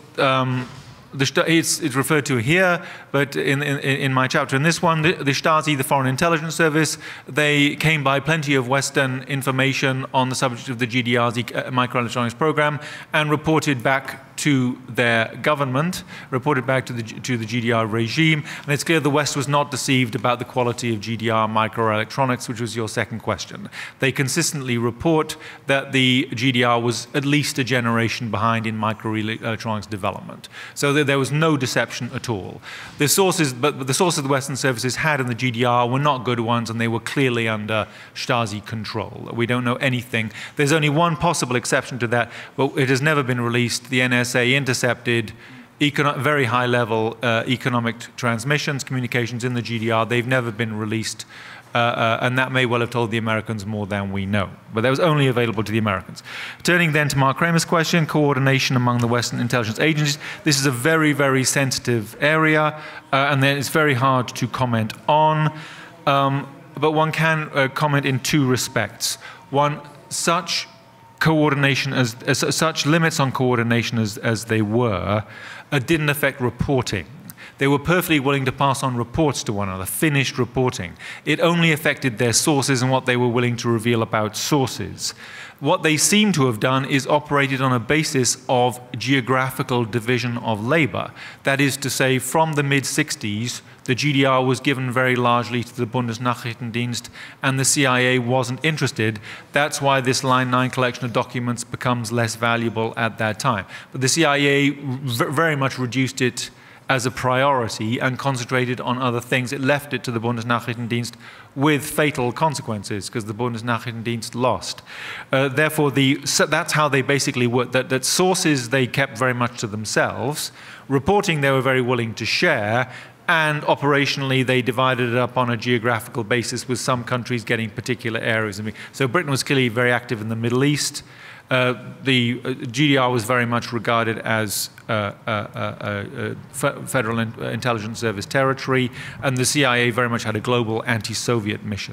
it's referred to here, but in my chapter in this one, the Stasi, the Foreign Intelligence Service, they came by plenty of Western information on the subject of the GDR's microelectronics program and reported back to their government, reported back to the GDR regime, and it's clear the West was not deceived about the quality of GDR microelectronics, which was your second question. They consistently report that the GDR was at least a generation behind in microelectronics development. So there was no deception at all. The sources the Western services had in the GDR were not good ones, and they were clearly under Stasi control. We don't know anything. There's only one possible exception to that, but it has never been released. The NSA intercepted very high-level economic transmissions, communications in the GDR. They've never been released, and that may well have told the Americans more than we know. But that was only available to the Americans. Turning then to Mark Kramer's question, coordination among the Western intelligence agencies. This is a very, very sensitive area, and then it's very hard to comment on. But one can comment in two respects. One, such coordination such limits on coordination as they were didn't affect reporting. They were perfectly willing to pass on reports to one another, finished reporting. It only affected their sources and what they were willing to reveal about sources. What they seem to have done is operated on a basis of geographical division of labor. That is to say, from the mid-60s, the GDR was given very largely to the Bundesnachrichtendienst, and the CIA wasn't interested. That's why this Line 9 collection of documents becomes less valuable at that time. But the CIA very much reduced it as a priority and concentrated on other things. It left it to the Bundesnachrichtendienst with fatal consequences, because the Bundesnachrichtendienst lost. Therefore, that's how they basically worked. That sources they kept very much to themselves. Reporting they were very willing to share, and operationally they divided it up on a geographical basis, with some countries getting particular areas. So Britain was clearly very active in the Middle East. The GDR was very much regarded as Federal Intelligence Service territory, and the CIA very much had a global anti-Soviet mission.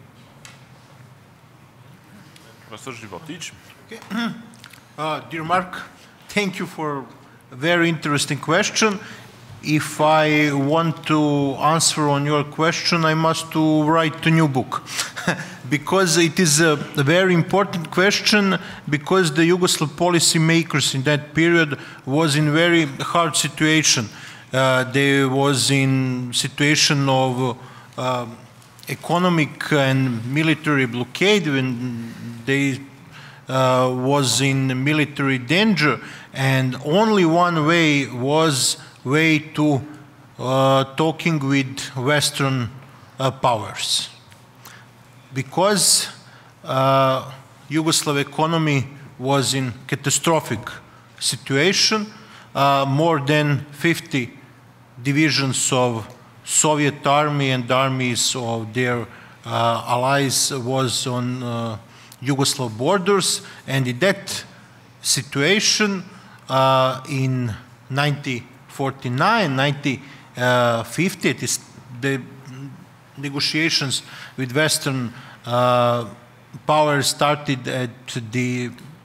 Dear Mark, thank you for a very interesting question. If I want to answer on your question, I must to write a new book. Because it is a very important question, because the Yugoslav policy makers in that period was in very hard situation. They was in situation of economic and military blockade, when they was in military danger, and only one way was to talking with Western powers. Because Yugoslav economy was in catastrophic situation, more than 50 divisions of Soviet army and armies of their allies was on Yugoslav borders, and in that situation in 1949, 1950, it is the negotiations with Western powers started at the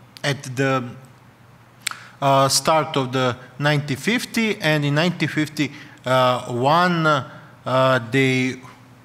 start of the 1950, and in 1951 they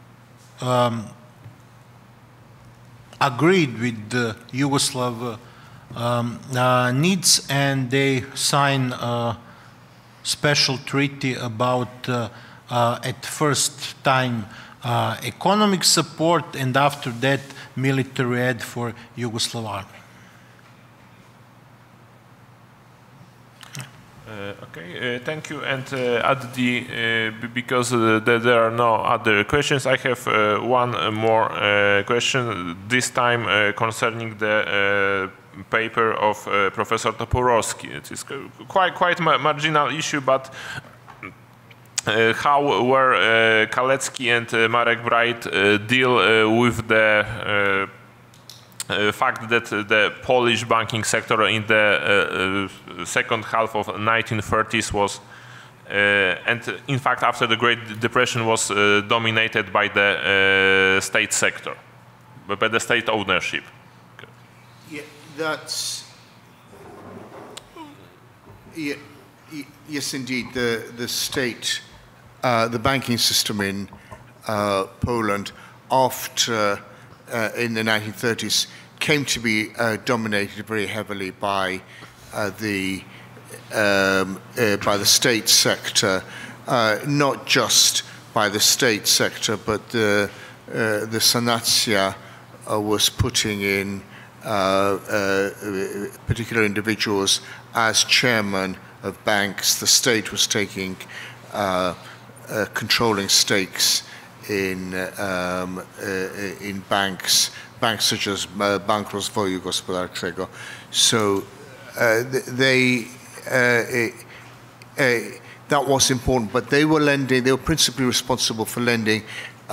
agreed with the Yugoslav needs, and they signed a special treaty about at first time economic support, and after that military aid for Yugoslav army. Okay, thank you. And at the because there are no other questions, I have one more question. This time concerning the paper of Professor Toporowski. It is quite marginal issue, but how were Kalecki and Marek Bright deal with the fact that the Polish banking sector in the second half of 1930s was, and in fact after the Great Depression, was dominated by the state sector, by the state ownership. Yeah, that's... Yeah, yes, indeed. The state, the banking system in Poland after, in the 1930s, came to be dominated very heavily by the state sector, not just by the state sector, but the Sanacja was putting in particular individuals as chairman of banks. The state was taking controlling stakes in banks such as Bank Rozwoju Gospodarczego. So that was important, but they were principally responsible for lending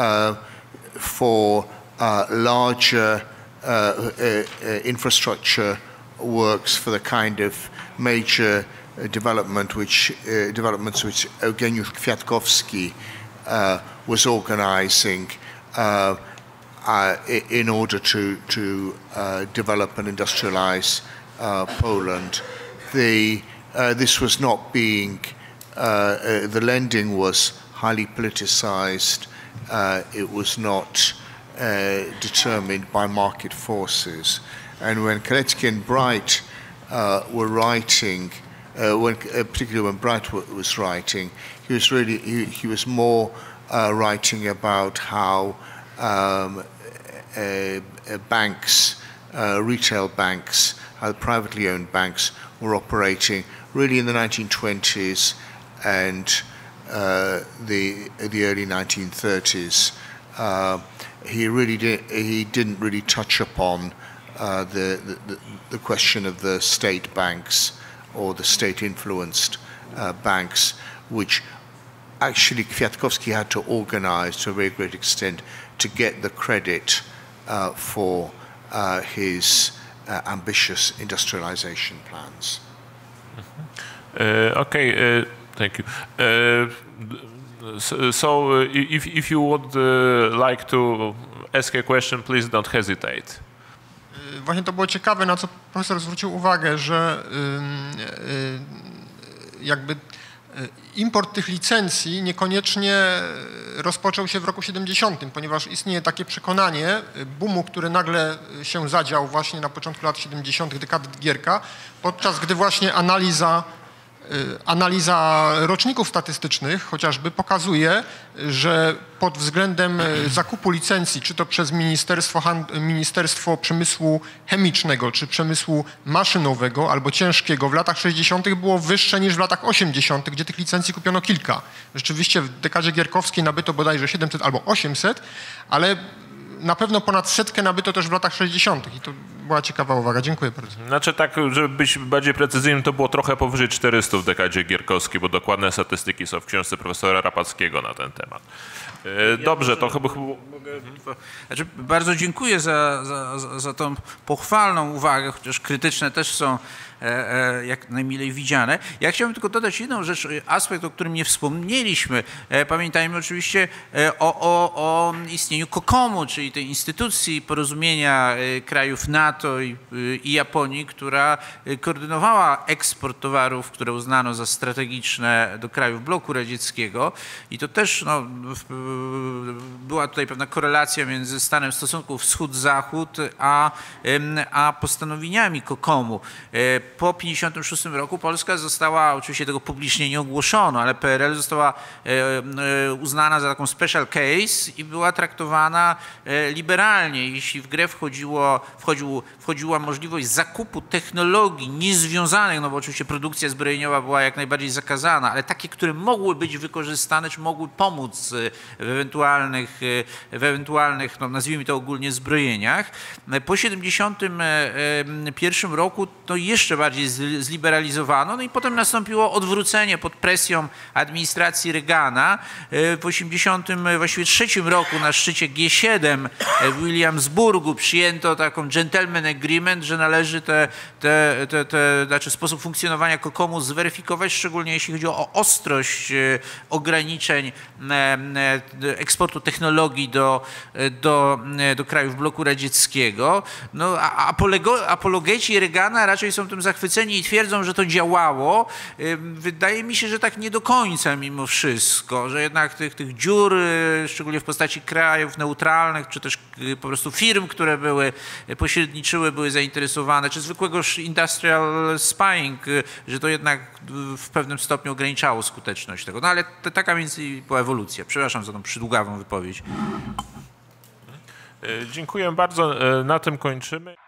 for larger infrastructure works, for the kind of major developments which Eugeniusz Kwiatkowski was organizing in order to develop and industrialize Poland. This was not being, the lending was highly politicized. It was not determined by market forces. And when Kalecki and Bright were writing, particularly when Bright was writing, he was more writing about how banks, retail banks, how privately owned banks were operating really in the 1920s and the early 1930s. He didn't really touch upon the question of the state banks or the state-influenced banks, which actually Kwiatkowski had to organize to a very great extent to get the credit for his ambitious industrialization plans. Okay, thank you. So if you would like to ask a question, please don't hesitate. Właśnie to było ciekawe, na co profesor zwrócił uwagę, że jakby import tych licencji niekoniecznie rozpoczął się w roku 70, ponieważ istnieje takie przekonanie boomu, który nagle się zadział właśnie na początku lat 70. dekady Gierka, podczas gdy właśnie analiza roczników statystycznych chociażby pokazuje, że pod względem zakupu licencji, czy to przez Ministerstwo Przemysłu Chemicznego, czy Przemysłu Maszynowego albo Ciężkiego w latach 60. było wyższe niż w latach 80., gdzie tych licencji kupiono kilka. Rzeczywiście w dekadzie gierkowskiej nabyto bodajże 700 albo 800, ale na pewno ponad 100 nabyto też w latach 60. i to była ciekawa uwaga. Dziękuję bardzo. Znaczy tak, żeby być bardziej precyzyjnym, to było trochę powyżej 400 w dekadzie gierkowskiej, bo dokładne statystyki są w książce profesora Rapackiego na ten temat. Dobrze, to chyba... Znaczy, bardzo dziękuję za tą pochwalną uwagę, chociaż krytyczne też są jak najmilej widziane. Ja chciałbym tylko dodać jedną rzecz, aspekt, o którym nie wspomnieliśmy. Pamiętajmy oczywiście o istnieniu COCOM-u, czyli tej instytucji porozumienia krajów NATO i Japonii, która koordynowała eksport towarów, które uznano za strategiczne do krajów bloku radzieckiego. I to też była tutaj pewna korelacja między stanem stosunków wschód-zachód a postanowieniami COCOM-u. Po 1956 roku Polska została, oczywiście tego publicznie nie ogłoszono, ale PRL została uznana za taką special case i była traktowana liberalnie. Jeśli w grę wchodziła możliwość zakupu technologii niezwiązanych, no bo oczywiście produkcja zbrojeniowa była jak najbardziej zakazana, ale takie, które mogły być wykorzystane, czy mogły pomóc w ewentualnych, no nazwijmy to ogólnie, zbrojeniach. Po 1971 roku to jeszcze bardziej zliberalizowano, no i potem nastąpiło odwrócenie pod presją administracji Reagana. W 1983 roku na szczycie G7 w Williamsburgu przyjęto taką gentleman agreement, że należy znaczy sposób funkcjonowania COCOM-u zweryfikować, szczególnie jeśli chodzi o ostrość ograniczeń eksportu technologii do krajów bloku radzieckiego. No, apologeci Reagana raczej są tym zachwyceni i twierdzą, że to działało. Wydaje mi się, że tak nie do końca mimo wszystko, że jednak tych dziur, szczególnie w postaci krajów neutralnych, czy też po prostu firm, które pośredniczyły, były zainteresowane, czy zwykłego industrial spying, że to jednak w pewnym stopniu ograniczało skuteczność tego. No ale taka więc była ewolucja. Przepraszam za tą przydługawą wypowiedź. Dziękuję bardzo. Na tym kończymy.